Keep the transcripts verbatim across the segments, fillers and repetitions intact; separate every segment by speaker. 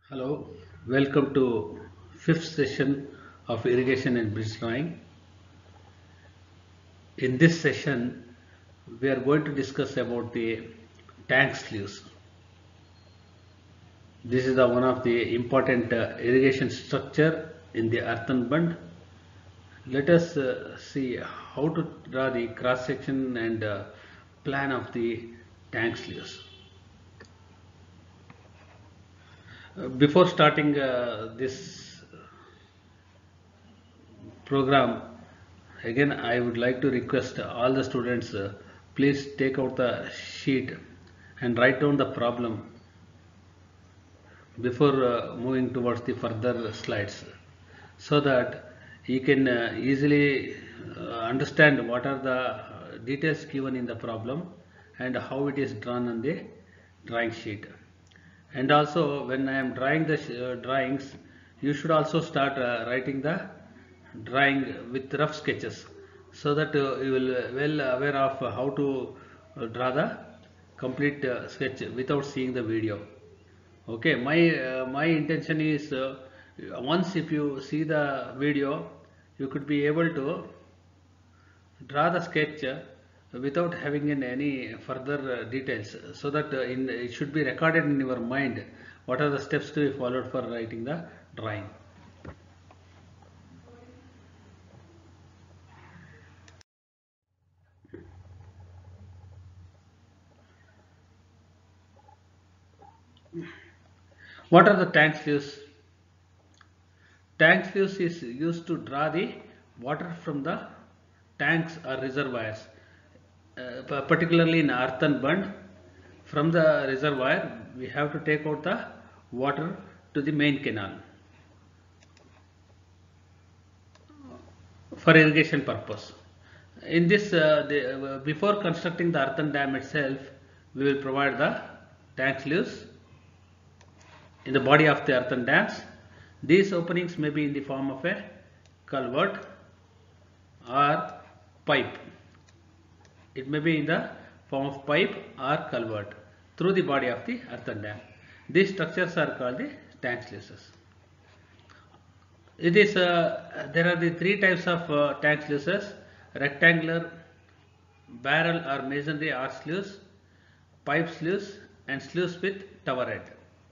Speaker 1: Hello, welcome to fifth session of irrigation and bridge drawing. In this session, we are going to discuss about the tank sleeves. This is the one of the important uh, irrigation structure in the earthen bund. Let us uh, see how to draw the cross section and uh, plan of the tank sleeves. Uh, before starting uh, this program, again I would like to request all the students, uh, please take out the sheet and write down the problem before uh, moving towards the further slides, so that you can uh, easily uh, understand what are the uh, details given in the problem and how it is drawn on the drawing sheet. And also, when I am drawing the uh, drawings, you should also start uh, writing the drawing with rough sketches, so that uh, you will uh, well aware of how to uh, draw the complete uh, sketch without seeing the video. Okay, my uh, my intention is, uh, once if you see the video, you could be able to draw the sketch uh, without having in any further uh, details, so that uh, in, it should be recorded in your mind what are the steps to be followed for writing the drawing. What are the tank sleeves? Tank sleeves is used to draw the water from the tanks or reservoirs, uh, particularly in earthen bund. From the reservoir, we have to take out the water to the main canal for irrigation purpose. In this, uh, the, uh, before constructing the earthen dam itself, we will provide the tank sleeves in the body of the earthen dams. These openings may be in the form of a culvert or pipe. It may be in the form of pipe or culvert through the body of the earthen dam. These structures are called the tank sluices. It is uh, there are the three types of uh, tank sluices: rectangular, barrel or masonry arch sluice, pipe sluice, and sluice with tower head.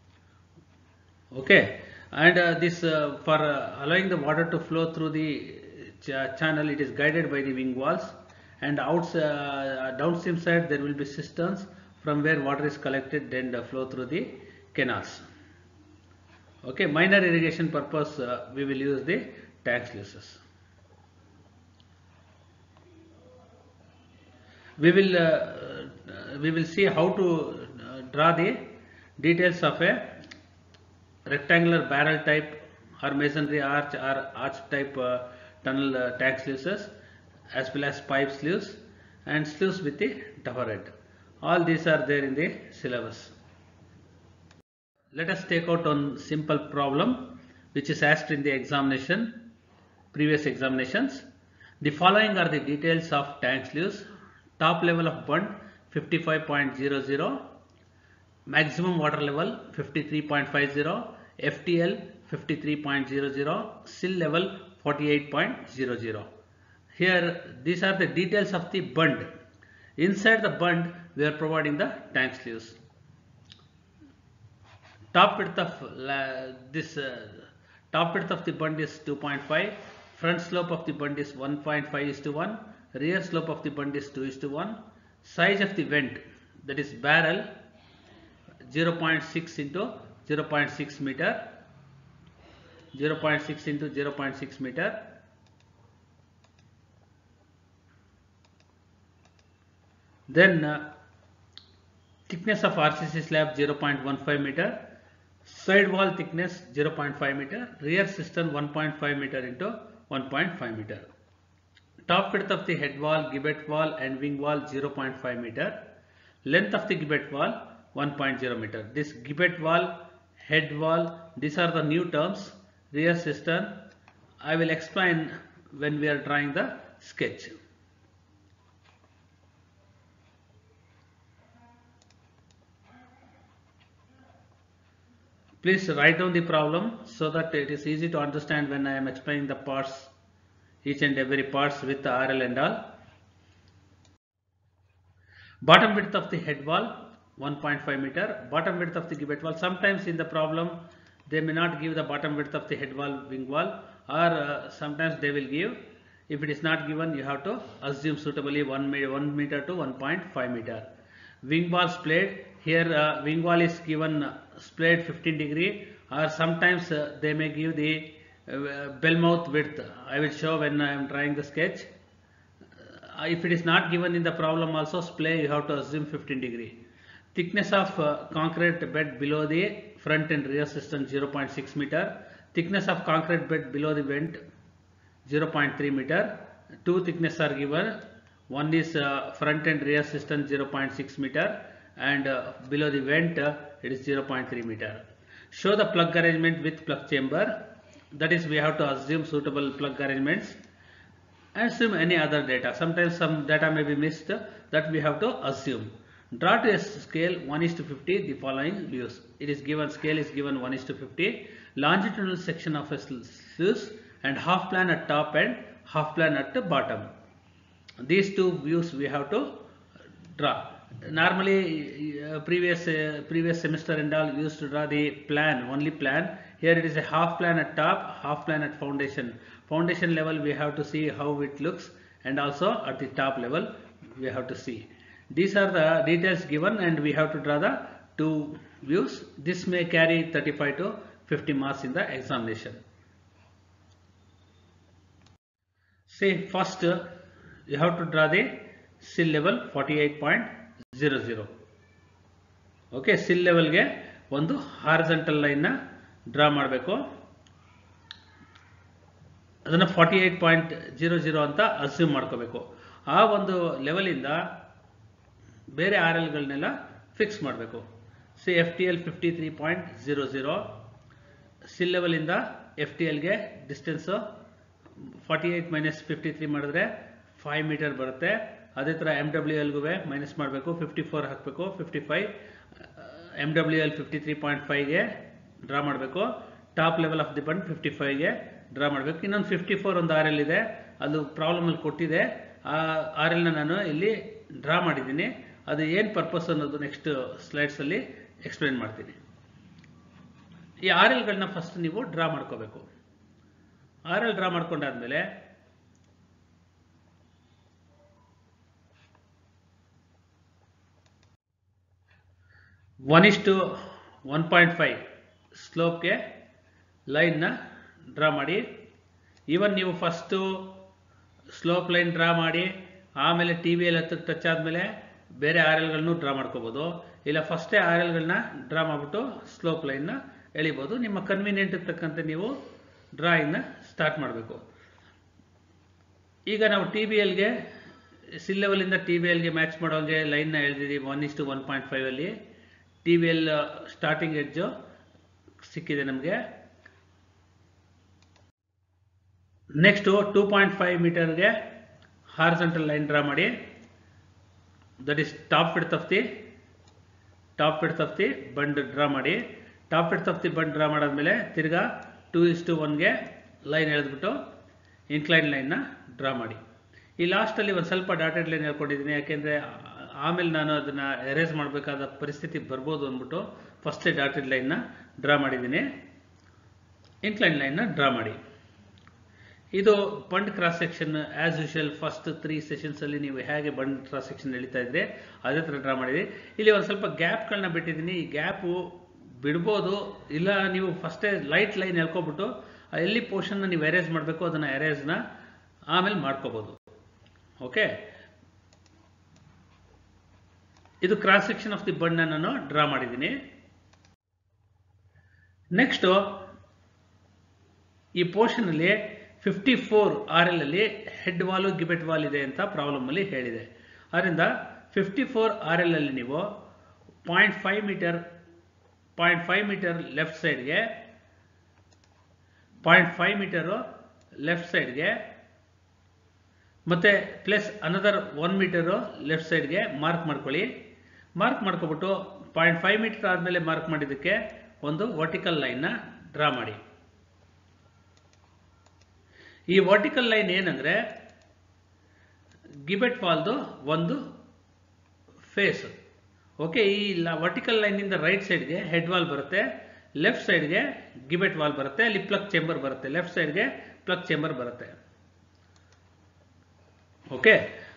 Speaker 1: Okay, and uh, this uh, for uh, allowing the water to flow through the ch channel, it is guided by the wing walls, and outs uh, downstream side there will be cisterns from where water is collected and uh, flow through the canals. Okay, minor irrigation purpose, uh, we will use the tank sluices. We will uh, uh, we will see how to uh, draw the details of a rectangular barrel type or masonry arch or arch type uh, tunnel uh, tank sluices, as well as pipe sluice and sluice with the tower head. All these are there in the syllabus. Let us take out one simple problem which is asked in the examination, previous examinations. The following are the details of tank sluice. Top level of bund fifty-five point zero zero, maximum water level fifty-three point five zero, F T L fifty-three point zero zero, sill level forty-eight point zero zero. Here these are the details of the bund. Inside the bund we are providing the tank sluice. Top width of uh, this uh, top width of the bund is two point five, front slope of the bund is one point five is to one, rear slope of the bund is two is to one, size of the vent, that is barrel, zero point six into zero point six meter, zero point six into zero point six meter. Then uh, thickness of R C C slab zero point one five meter, side wall thickness zero point five meter, rear cistern one point five meter into one point five meter. Top width of the head wall, gibbet wall and wing wall zero point five meter. Length of the gibbet wall one point zero meter. This gibbet wall, head wall, these are the new terms. Rear cistern, I will explain when we are drawing the sketch. Please write down the problem so that it is easy to understand when I am explaining the parts, each and every parts with the R L and all. Bottom width of the head wall one point five meter, bottom width of the gibbet wall. Sometimes in the problem they may not give the bottom width of the head wall, wing wall, or uh, sometimes they will give. If it is not given, you have to assume suitably one meter to one point five meter. Wing wall splayed, here uh, wing wall is given uh, splayed fifteen degree, or sometimes uh, they may give the uh, bell mouth width. I will show when I am drawing the sketch. Uh, if it is not given in the problem also, splay you have to assume fifteen degree. Thickness of uh, concrete bed below the front and rear cistern zero point six meter. Thickness of concrete bed below the vent zero point three meter. Two thickness are given. One is uh, front and rear cistern zero point six meter, and uh, below the vent uh, it is zero point three meter. Show the plug arrangement with plug chamber. That is, we have to assume suitable plug arrangements. Assume any other data. Sometimes some data may be missed, that we have to assume. Draw to a scale one is to fifty the following views. It is given, scale is given one is to fifty. Longitudinal section of a sluice and half plan at top and half plan at the bottom. These two views we have to draw. Normally uh, previous uh, previous semester and all used to draw the plan, only plan. Here it is a half plan at top, half plan at foundation. Foundation level we have to see how it looks, and also at the top level we have to see. These are the details given, and we have to draw the two views. This may carry thirty-five to fifty marks in the examination. See, first uh, you have to draw the sill level forty-eight point zero zero. Okay, sill level ge ಒಂದು horizontal line na draw ಮಾಡಬೇಕು. ಅದನ್ನ forty-eight point zero zero ಅಂತ assume ಮಾಡ್ಕೋಬೇಕು. ಆ ಒಂದು level ಇಂದ ಬೇರೆ R L ಗಳನ್ನೆಲ್ಲ ಫಿಕ್ಸ್ ಮಾಡಬೇಕು. C F T L fifty-three point zero zero, sill level ಇಂದ ಎಫ್ ಟಿ ಎಲ್ ಗೆ ಡಿಸ್ಟೆನ್ಸ್ forty-eight minus fifty-three ಮಾಡಿದ್ರೆ five ಮೀಟರ್ ಬರುತ್ತೆ. ಅದೇ ತರ ಎಂ ಡಬ್ಲ್ಯೂ ಎಲ್ ಗೂ ಮೈನಸ್ ಮಾಡಬೇಕು, fifty-four ಹಾಕಬೇಕು, fifty-five. M W L fifty-three point five ಗೆ ಡ್ರಾ ಮಾಡಬೇಕು. Top level of the bund fifty-five ಗೆ ಡ್ರಾ ಮಾಡಬೇಕು. ಇನ್ನೊಂದು fifty-four ಒಂದು ಆರ್ ಎಲ್ ಇದೆ, ಅದು ಪ್ರಾಬ್ಲಮ್ ಅಲ್ಲಿ ಕೊಟ್ಟಿದೆ. ಆ ಆರ್ ಎಲ್ ನ ನಾನು ಇಲ್ಲಿ ಡ್ರಾ ಮಾಡಿದ್ದೀನಿ. ಅದು ಏನು ಪರ್ಪಸ್ ಅನ್ನೋದು ನೆಕ್ಸ್ಟ್ ಸ್ಲೈಡ್ಸ್ ಅಲ್ಲಿ ಎಕ್ಸ್ಪ್ಲೇನ್ ಮಾಡ್ತೀನಿ. ಈ ಆರ್ ಎಲ್ ಗಳನ್ನ ಫಸ್ಟ್ ನೀವು ಡ್ರಾ ಮಾಡ್ಕೋಬೇಕು. ಆರ್ ಎಲ್ ಡ್ರಾ ಮಾಡ್ಕೊಂಡಾದ್ಮೇಲೆ one is to one point five ಸ್ಲೋಪ್ಗೆ ಲೈನ್ನ ಡ್ರಾ ಮಾಡಿ. ಈವನ್ ನೀವು ಫಸ್ಟು ಸ್ಲೋಪ್ ಲೈನ್ ಡ್ರಾ ಮಾಡಿ ಆಮೇಲೆ ಟಿ ವಿ ಎಲ್ ಹತ್ತಕ್ಕೆ ಟಚ್ ಆದಮೇಲೆ ಬೇರೆ ಆರ್ ಎಲ್ಗಳನ್ನು ಡ್ರಾ ಮಾಡ್ಕೋಬೋದು. ಇಲ್ಲ ಫಸ್ಟೇ ಆರ್ ಎಲ್ಗಳನ್ನ ಡ್ರಾ ಮಾಡಿಬಿಟ್ಟು ಸ್ಲೋಪ್ ಲೈನ್ನ ಎಳಿಬೋದು. ನಿಮ್ಮ ಕನ್ವೀನಿಯೆಂಟ್ ತಕ್ಕಂತೆ ನೀವು ಡ್ರಾಯಿಂಗ್ನ ಸ್ಟಾರ್ಟ್ ಮಾಡಬೇಕು. ಈಗ ನಾವು ಟಿ ಬಿ ಎಲ್ಗೆ ಸಿಲ್ ಲೆವೆಲಿಂದ ಟಿ ಬಿ ಎಲ್ಗೆ ಮ್ಯಾಚ್ ಮಾಡೋಂಗೆ ಲೈನ್ನ ಎಳೆದಿದ್ದೀವಿ one is to one point five ಅಲ್ಲಿ. T B L starting edge ಸಿಕ್ಕಿದೆ ನಮಗೆ. ನೆಕ್ಸ್ಟು ಟೂ ಪಾಯಿಂಟ್ ಫೈವ್ ಮೀಟರ್ಗೆ ಹಾರಿಜಾಂಟಲ್ ಲೈನ್ ಡ್ರಾ ಮಾಡಿ. That is top width of the top width of the bund draw ಮಾಡಿ. Top width of the bund draw ಮಾಡಾದ್ಮೇಲೆ ತಿರ್ಗಾ two is to ಒನ್ಗೆ line ಎಳೆದ್ಬಿಟ್ಟು incline ಲೈನ್ನ ಡ್ರಾ ಮಾಡಿ. ಈ ಲಾಸ್ಟಲ್ಲಿ ಒಂದು ಸ್ವಲ್ಪ ಡಾಟೆಡ್ ಲೈನ್ ಹೇಳ್ಕೊಂಡಿದ್ದೀನಿ, ಯಾಕೆಂದರೆ ಆಮೇಲೆ ನಾನು ಅದನ್ನು ಎರೇಸ್ ಮಾಡಬೇಕಾದ ಪರಿಸ್ಥಿತಿ ಬರ್ಬೋದು ಅಂದ್ಬಿಟ್ಟು ಫಸ್ಟೇ ಡಾಟೆಡ್ ಲೈನ್ನ ಡ್ರಾ ಮಾಡಿದ್ದೀನಿ. ಇನ್ಕ್ಲೈನ್ ಲೈನ್ನ ಡ್ರಾ ಮಾಡಿ. ಇದು bund cross section as usual first three ಸೆಷನ್ಸಲ್ಲಿ ನೀವು ಹೇಗೆ ಬಂಡ್ ಕ್ರಾಸ್ ಸೆಕ್ಷನ್ ಎಳಿತಾ ಇದ್ರೆ ಅದೇ ಥರ ಡ್ರಾ ಮಾಡಿದ್ರಿ. ಇಲ್ಲಿ ಒಂದು ಸ್ವಲ್ಪ ಗ್ಯಾಪ್ಗಳನ್ನ ಬಿಟ್ಟಿದ್ದೀನಿ. ಈ ಗ್ಯಾಪು ಬಿಡ್ಬೋದು, ಇಲ್ಲ ನೀವು ಫಸ್ಟೇ ಲೈಟ್ ಲೈನ್ ಎಳ್ಕೊಬಿಟ್ಟು ಎಲ್ಲಿ ಪೋರ್ಷನ್ನ ನೀವು ಎರೇಸ್ ಮಾಡಬೇಕು ಅದನ್ನು ಎರೇಸ್ನ ಆಮೇಲೆ ಮಾಡ್ಕೋಬೋದು. ಓಕೆ, ಇದು cross section of the bund ನಾನು ಡ್ರಾ ಮಾಡಿದ್ದೀನಿ. ನೆಕ್ಸ್ಟು ಈ ಪೋರ್ಷನ್ ಅಲ್ಲಿ ಫಿಫ್ಟಿ ಫೋರ್ ಆರ್ ಎಲ್ ಅಲ್ಲಿ ಹೆಡ್ ವಾಲು ಗಿಬೆಟ್ ವಾಲ್ ಇದೆ ಅಂತ ಪ್ರಾಬ್ಲಮ್ ಅಲ್ಲಿ ಹೇಳಿದೆ. ಅದರಿಂದ ಫಿಫ್ಟಿ ಫೋರ್ ಆರ್ ಎಲ್ ಅಲ್ಲಿ ನೀವು point five metre point five metre left ಸೈಡ್ಗೆ ಪಾಯಿಂಟ್ ಫೈವ್ ಮೀಟರು ಲೆಫ್ಟ್ ಸೈಡ್ಗೆ ಮತ್ತೆ plus another one metre left ಸೈಡ್ಗೆ ಮಾರ್ಕ್ ಮಾಡ್ಕೊಳ್ಳಿ. ಮಾರ್ಕ್ ಮಾಡ್ಕೊಬಿಟ್ಟು ಪಾಯಿಂಟ್ ಫೈವ್ ಮೀಟರ್ ಆದಮೇಲೆ ಮಾರ್ಕ್ ಮಾಡಿದ್ದಕ್ಕೆ ಒಂದು ವರ್ಟಿಕಲ್ ಲೈನ್ನ ಡ್ರಾ ಮಾಡಿ. ಈ ವರ್ಟಿಕಲ್ ಲೈನ್ ಏನಂದ್ರೆ ಗಿಬೆಟ್ ವಾಲ್ದು ಒಂದು ಫೇಸ್. ಓಕೆ, ಈ ವರ್ಟಿಕಲ್ ಲೈನಿಂದ ರೈಟ್ ಸೈಡ್ಗೆ ಹೆಡ್ ವಾಲ್ ಬರುತ್ತೆ, ಲೆಫ್ಟ್ ಸೈಡ್ಗೆ ಗಿಬೆಟ್ ವಾಲ್ ಬರುತ್ತೆ, ಅಲ್ಲಿ ಪ್ಲಗ್ ಚೇಂಬರ್ ಬರುತ್ತೆ, ಲೆಫ್ಟ್ ಸೈಡ್ಗೆ ಪ್ಲಗ್ ಚೇಂಬರ್ ಬರುತ್ತೆ. ಓಕೆ,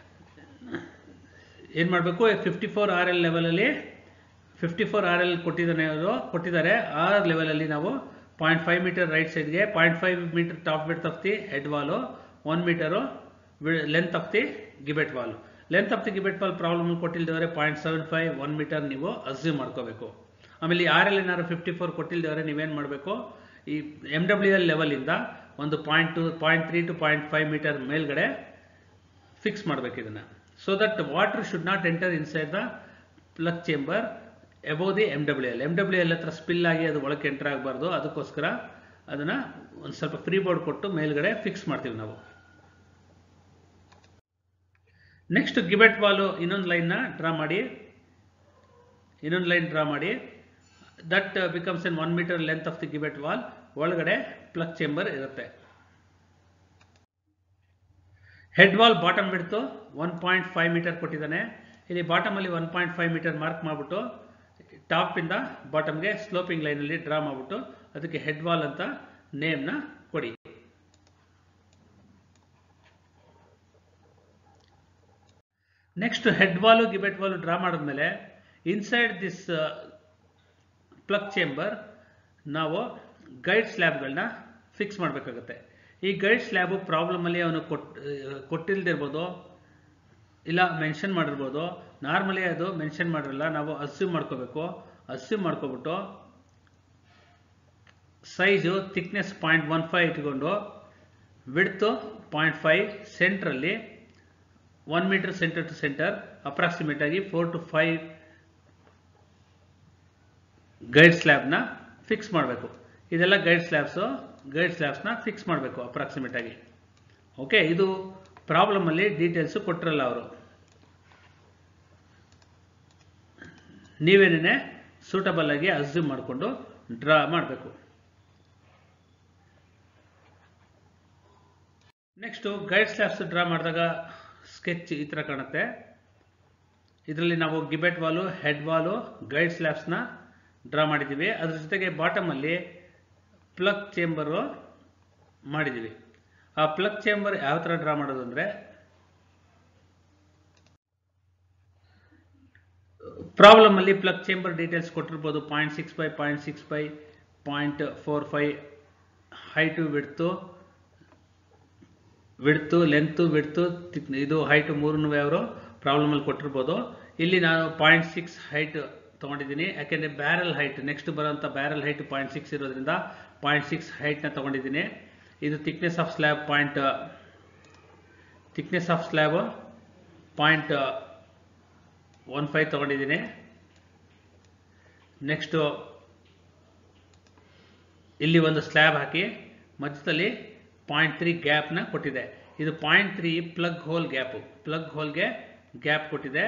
Speaker 1: ಏನು ಮಾಡಬೇಕು, ಫಿಫ್ಟಿ ಫೋರ್ ಆರ್ ಎಲ್ ಲೆವೆಲಲ್ಲಿ ಫಿಫ್ಟಿ ಫೋರ್ ಆರ್ ಎಲ್ ಕೊಟ್ಟಿದ್ದಾನೆ ಅವರು ಕೊಟ್ಟಿದ್ದಾರೆ. ಆ ಲೆವೆಲಲ್ಲಿ ನಾವು ಪಾಯಿಂಟ್ ಫೈವ್ ಮೀಟರ್ ರೈಟ್ ಸೈಡ್ಗೆ, point five metre top width of the head wall, one metre length of the gibbet wall. Length of the gibbet wall problem ಕೊಟ್ಟಿಲ್ದವರೆ point seven five one metre ನೀವು assume ಮಾಡ್ಕೋಬೇಕು. ಆಮೇಲೆ ಈ R L ಏನಾದ್ರು fifty four ಕೊಟ್ಟಿಲ್ದವರೆ ನೀವೇನು ಮಾಡಬೇಕು, ಈ ಎಮ್ ಡಬ್ಲ್ಯೂ ಎಲ್ ಲೆವೆಲಿಂದ ಒಂದು point two point three to point five metre ಮೇಲ್ಗಡೆ ಫಿಕ್ಸ್ ಮಾಡಬೇಕು ಇದನ್ನು. So that water should not enter inside the plug chamber above the M W L. M W L ಹತ್ರ ಸ್ಪಿಲ್ ಆಗಿ ಅದು ಒಳಗೆ enter ಆಗಬಾರ್ದು. ಅದಕ್ಕೋಸ್ಕರ ಅದನ್ನು ಒಂದು ಸ್ವಲ್ಪ ಫ್ರೀ ಬೋರ್ಡ್ ಕೊಟ್ಟು ಮೇಲ್ಗಡೆ ಫಿಕ್ಸ್ ಮಾಡ್ತೀವಿ ನಾವು. ನೆಕ್ಸ್ಟ್ ಗಿಬೆಟ್ ವಾಲು ಇನ್ನೊಂದು ಲೈನ್ನ ಡ್ರಾ ಮಾಡಿ ಇನ್ನೊಂದು ಲೈನ್ ಡ್ರಾ ಮಾಡಿ that becomes an one metre length of the gibbet wall. ಒಳಗಡೆ ಪ್ಲಗ್ ಚೇಂಬರ್ ಇರುತ್ತೆ. Head wall bottom width one point five metre ಕೊಟ್ಟಿದ್ದಾನೆ. ಇಲ್ಲಿ ಬಾಟಮಲ್ಲಿ one point five metre mark ಮಾಡಿಬಿಟ್ಟು ಟಾಪಿಂದ ಬಾಟಮ್ಗೆ ಸ್ಲೋಪಿಂಗ್ ಲೈನಲ್ಲಿ ಡ್ರಾ ಮಾಡಿಬಿಟ್ಟು ಅದಕ್ಕೆ ಹೆಡ್ ವಾಲ್ ಅಂತ ನೇಮ್ನ ಕೊಡಿ. Next head wall gibbet wall draw ಮಾಡಿದ್ಮೇಲೆ ಇನ್ಸೈಡ್ ದಿಸ್ ಪ್ಲಗ್ ಚೇಂಬರ್ ನಾವು ಗೈಡ್ ಸ್ಲ್ಯಾಬ್ಗಳನ್ನ ಫಿಕ್ಸ್ ಮಾಡಬೇಕಾಗುತ್ತೆ. ಈ ಗೈಡ್ ಸ್ಲ್ಯಾಬು ಪ್ರಾಬ್ಲಮಲ್ಲಿ ಅವನು ಕೊಟ್ ಕೊಟ್ಟಿಲ್ದಿರ್ಬೋದು, ಇಲ್ಲ ಮೆನ್ಷನ್ ಮಾಡಿರ್ಬೋದು. ನಾರ್ಮಲಿ ಅದು ಮೆನ್ಷನ್ ಮಾಡಿರಲ್ಲ, ನಾವು ಅಸ್ಯೂಮ್ ಮಾಡ್ಕೋಬೇಕು. ಅಸ್ಯೂಮ್ ಮಾಡ್ಕೊಬಿಟ್ಟು size thickness point one five ಇಟ್ಕೊಂಡು width point five, centrally one metre centre to centre approximate ಆಗಿ ಫೋರ್ ಟು ಫೈವ್ ಗೈಡ್ ಸ್ಲ್ಯಾಬ್ನ ಫಿಕ್ಸ್ ಮಾಡಬೇಕು. ಇದೆಲ್ಲ ಗೈಡ್ ಸ್ಲ್ಯಾಬ್ಸು ಗೈಡ್ ಸ್ಲ್ಯಾಬ್ಸ್ನ ಫಿಕ್ಸ್ ಮಾಡಬೇಕು ಅಪ್ರಾಕ್ಸಿಮೇಟ್ ಆಗಿ. ಓಕೆ, ಇದು ಪ್ರಾಬ್ಲಮಲ್ಲಿ ಡೀಟೇಲ್ಸು ಕೊಟ್ಟಿರಲ್ಲ ಅವರು. ನೀವೇನೇ ಸೂಟಬಲ್ ಆಗಿ ಅಸ್ಯೂಮ್ ಮಾಡಿಕೊಂಡು ಡ್ರಾ ಮಾಡಬೇಕು. ನೆಕ್ಸ್ಟು ಗೈಡ್ ಸ್ಲ್ಯಾಬ್ಸ್ ಡ್ರಾ ಮಾಡಿದಾಗ ಸ್ಕೆಚ್ ಈ ಥರ ಕಾಣುತ್ತೆ. ಇದರಲ್ಲಿ ನಾವು gibbet wall, head wall, guide ಸ್ಲ್ಯಾಬ್ಸ್ನ ಡ್ರಾ ಮಾಡಿದ್ದೀವಿ. ಅದ್ರ ಜೊತೆಗೆ ಬಾಟಮಲ್ಲಿ ಪ್ಲಗ್ ಚೇಂಬರು ಮಾಡಿದ್ದೀವಿ. ಆ ಪ್ಲಗ್ ಚೇಂಬರ್ ಯಾವ ಥರ ಡ್ರಾ ಮಾಡೋದು ಅಂದರೆ, ಪ್ರಾಬ್ಲಮಲ್ಲಿ ಪ್ಲಗ್ ಚೇಂಬರ್ ಡೀಟೇಲ್ಸ್ ಕೊಟ್ಟಿರ್ಬೋದು. Point six by point six by point four five height width width length width ಇದು ಹೈಟು ಮೂರನ್ನು ಅವರು ಪ್ರಾಬ್ಲಮಲ್ಲಿ ಕೊಟ್ಟಿರ್ಬೋದು. ಇಲ್ಲಿ ನಾನು ಪಾಯಿಂಟ್ ಸಿಕ್ಸ್ ಹೈಟ್ ತೊಗೊಂಡಿದ್ದೀನಿ, ಯಾಕೆಂದರೆ ಬ್ಯಾರಲ್ ಹೈಟ್ ನೆಕ್ಸ್ಟ್ ಬರೋಂಥ ಬ್ಯಾರಲ್ ಹೈಟ್ ಪಾಯಿಂಟ್ ಸಿಕ್ಸ್ ಇರೋದ್ರಿಂದ ಪಾಯಿಂಟ್ ಸಿಕ್ಸ್ ಹೈಟ್ನ ತೊಗೊಂಡಿದ್ದೀನಿ. ಇದು thickness of slab point thickness of slab point one five ತೊಗೊಂಡಿದ್ದೀನಿ. ನೆಕ್ಸ್ಟು ಇಲ್ಲಿ ಒಂದು ಸ್ಲ್ಯಾಬ್ ಹಾಕಿ ಮಧ್ಯದಲ್ಲಿ ಪಾಯಿಂಟ್ ತ್ರೀ ಗ್ಯಾಪ್ನ ಕೊಟ್ಟಿದೆ. ಇದು point three plug hole gap, plug ಹೋಲ್ಗೆ ಗ್ಯಾಪ್ ಕೊಟ್ಟಿದೆ.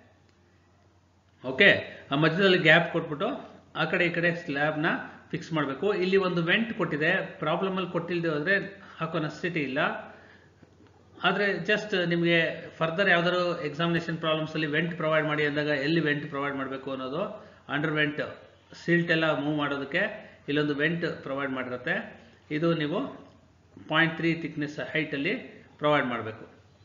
Speaker 1: ಓಕೆ, ಆ ಮಧ್ಯದಲ್ಲಿ ಗ್ಯಾಪ್ ಕೊಟ್ಬಿಟ್ಟು ಆ ಕಡೆ ಈ ಕಡೆ ಸ್ಲ್ಯಾಬ್ನ ಫಿಕ್ಸ್ ಮಾಡಬೇಕು. ಇಲ್ಲಿ ಒಂದು ವೆಂಟ್ ಕೊಟ್ಟಿದೆ. ಪ್ರಾಬ್ಲಮಲ್ಲಿ ಕೊಟ್ಟಿಲ್ಲದೆ ಹೋದರೆ ಹಾಕೋ ನೆಸೆಸಿಟಿ ಇಲ್ಲ. ಆದರೆ ಜಸ್ಟ್ ನಿಮಗೆ ಫರ್ದರ್ ಯಾವ್ದಾದ್ರು ಎಕ್ಸಾಮಿನೇಷನ್ ಪ್ರಾಬ್ಲಮ್ಸಲ್ಲಿ ವೆಂಟ್ ಪ್ರೊವೈಡ್ ಮಾಡಿ ಅಂದಾಗ ಎಲ್ಲಿ ವೆಂಟ್ ಪ್ರೊವೈಡ್ ಮಾಡಬೇಕು ಅನ್ನೋದು, ಅಂಡರ್ ವೆಂಟ್ ಸಿಲ್ಟ್ ಎಲ್ಲ ಮೂವ್ ಮಾಡೋದಕ್ಕೆ ಇಲ್ಲೊಂದು ವೆಂಟ್ ಪ್ರೊವೈಡ್ ಮಾಡಿರುತ್ತೆ. ಇದು ನೀವು ಪಾಯಿಂಟ್ ತ್ರೀ ಥಿಕ್ನೆಸ್ ಹೈಟಲ್ಲಿ ಪ್ರೊವೈಡ್ ಮಾಡಬೇಕು.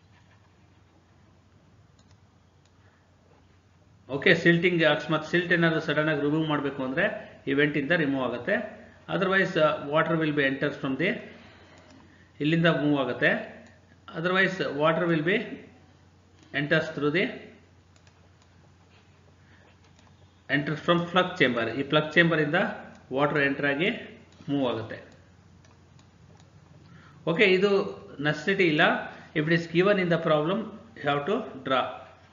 Speaker 1: ಓಕೆ, ಸಿಲ್ಟಿಂಗ್ ಅಕಸ್ಮಾತ್ ಸಿಲ್ಟ್ ಏನಾದರೂ ಸಡನ್ ಆಗಿ ರಿಮೂವ್ ಮಾಡಬೇಕು ಅಂದರೆ ಈ ವೆಂಟಿಂದ ರಿಮೂವ್ ಆಗುತ್ತೆ. Otherwise water will be enters from the ಇಲ್ಲಿಂದ ಮೂವ್ ಆಗುತ್ತೆ. Otherwise water will be enters through the enters from plug chamber. ಈ ಪ್ಲಗ್ ಚೇಂಬರಿಂದ ವಾಟರ್ ಎಂಟರ್ ಆಗಿ ಮೂವ್ ಆಗುತ್ತೆ. ಓಕೆ, ಇದು ನೆಸೆಸಿಟಿ ಇಲ್ಲ. If it is given in the problem you have to draw.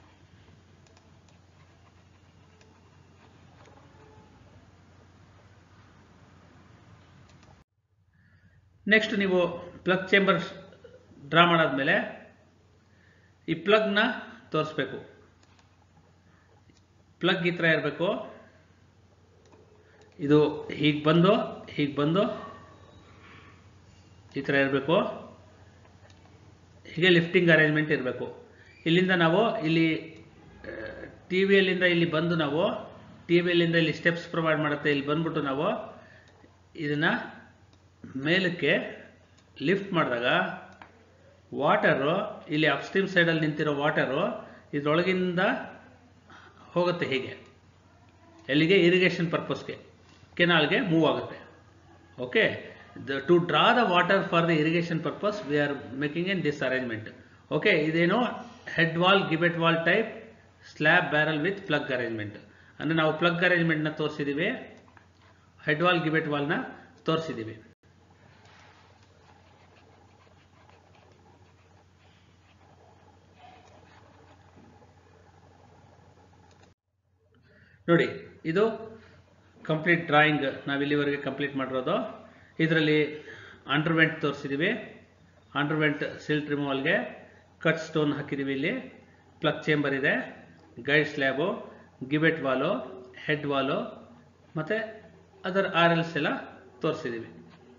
Speaker 1: Next ನೀವು plug chamber draw ಮಾಡಾದ್ಮೇಲೆ ಈ ಪ್ಲಗ್ನ ತೋರಿಸ್ಬೇಕು. ಪ್ಲಗ್ ಈ ಥರ ಇರಬೇಕು. ಇದು ಹೀಗೆ ಬಂದು ಹೀಗೆ ಬಂದು ಈ ಥರ ಇರಬೇಕು, ಹೀಗೆ ಲಿಫ್ಟಿಂಗ್ ಅರೇಂಜ್ಮೆಂಟ್ ಇರಬೇಕು. ಇಲ್ಲಿಂದ ನಾವು ಇಲ್ಲಿ ಟಿ ವಿ ಎಲ್ಲಿಂದ ಇಲ್ಲಿ ಬಂದು ನಾವು ಟಿ ವಿ ಎಲ್ಲಿಂದ ಇಲ್ಲಿ ಸ್ಟೆಪ್ಸ್ ಪ್ರೊವೈಡ್ ಮಾಡುತ್ತೆ. ಇಲ್ಲಿ ಬಂದ್ಬಿಟ್ಟು ನಾವು ಇದನ್ನು ಮೇಲಕ್ಕೆ ಲಿಫ್ಟ್ ಮಾಡಿದಾಗ ವಾಟರು ಇಲ್ಲಿ ಅಪ್ಸ್ಟ್ರೀಮ್ ಸೈಡಲ್ಲಿ ನಿಂತಿರೋ ವಾಟರು ಇದರೊಳಗಿಂದ ಹೋಗುತ್ತೆ, ಹೀಗೆ ಎಲ್ಲಿಗೆ ಇರಿಗೇಷನ್ ಪರ್ಪಸ್ಗೆ ಕೆನಾಲ್ಗೆ ಮೂವ್ ಆಗುತ್ತೆ. Okay, to draw the water for the irrigation purpose we are making in this arrangement. Okay, ಇದೇನು head wall gibbet wall type slab barrel with plug arrangement. ಅಂದರೆ ನಾವು ಪ್ಲಗ್ ಅರೇಂಜ್ಮೆಂಟ್ನ ತೋರಿಸಿದ್ದೀವಿ, ಹೆಡ್ ವಾಲ್ ಗಿಬೆಟ್ ವಾಲ್ನ ತೋರಿಸಿದ್ದೀವಿ. ನೋಡಿ, ಇದು ಕಂಪ್ಲೀಟ್ ಡ್ರಾಯಿಂಗ್ ನಾವು ಇಲ್ಲಿವರೆಗೆ ಕಂಪ್ಲೀಟ್ ಮಾಡಿರೋದು. ಇದರಲ್ಲಿ ಅಂಡರ್ವೆಂಟ್ ತೋರಿಸಿದ್ದೀವಿ, ಅಂಡರ್ವೆಂಟ್ ಸಿಲ್ಟ್ ರಿಮೂವಲ್ಗೆ ಕಟ್ ಸ್ಟೋನ್ ಹಾಕಿದ್ದೀವಿ. ಇಲ್ಲಿ ಪ್ಲಗ್ ಚೇಂಬರ್ ಇದೆ, guide slab, ಗಿಬೆಟ್ wall, head wall ಮತ್ತು ಅದರ್ ಆರ್ ಎಲ್ಸ್ ಎಲ್ಲ ತೋರಿಸಿದ್ದೀವಿ.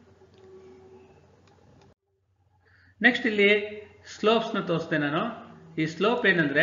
Speaker 1: ನೆಕ್ಸ್ಟ್ ಇಲ್ಲಿ ಸ್ಲೋಪ್ಸ್ನ ತೋರಿಸ್ದೆ ನಾನು. ಈ ಸ್ಲೋಪ್ ಏನಂದರೆ,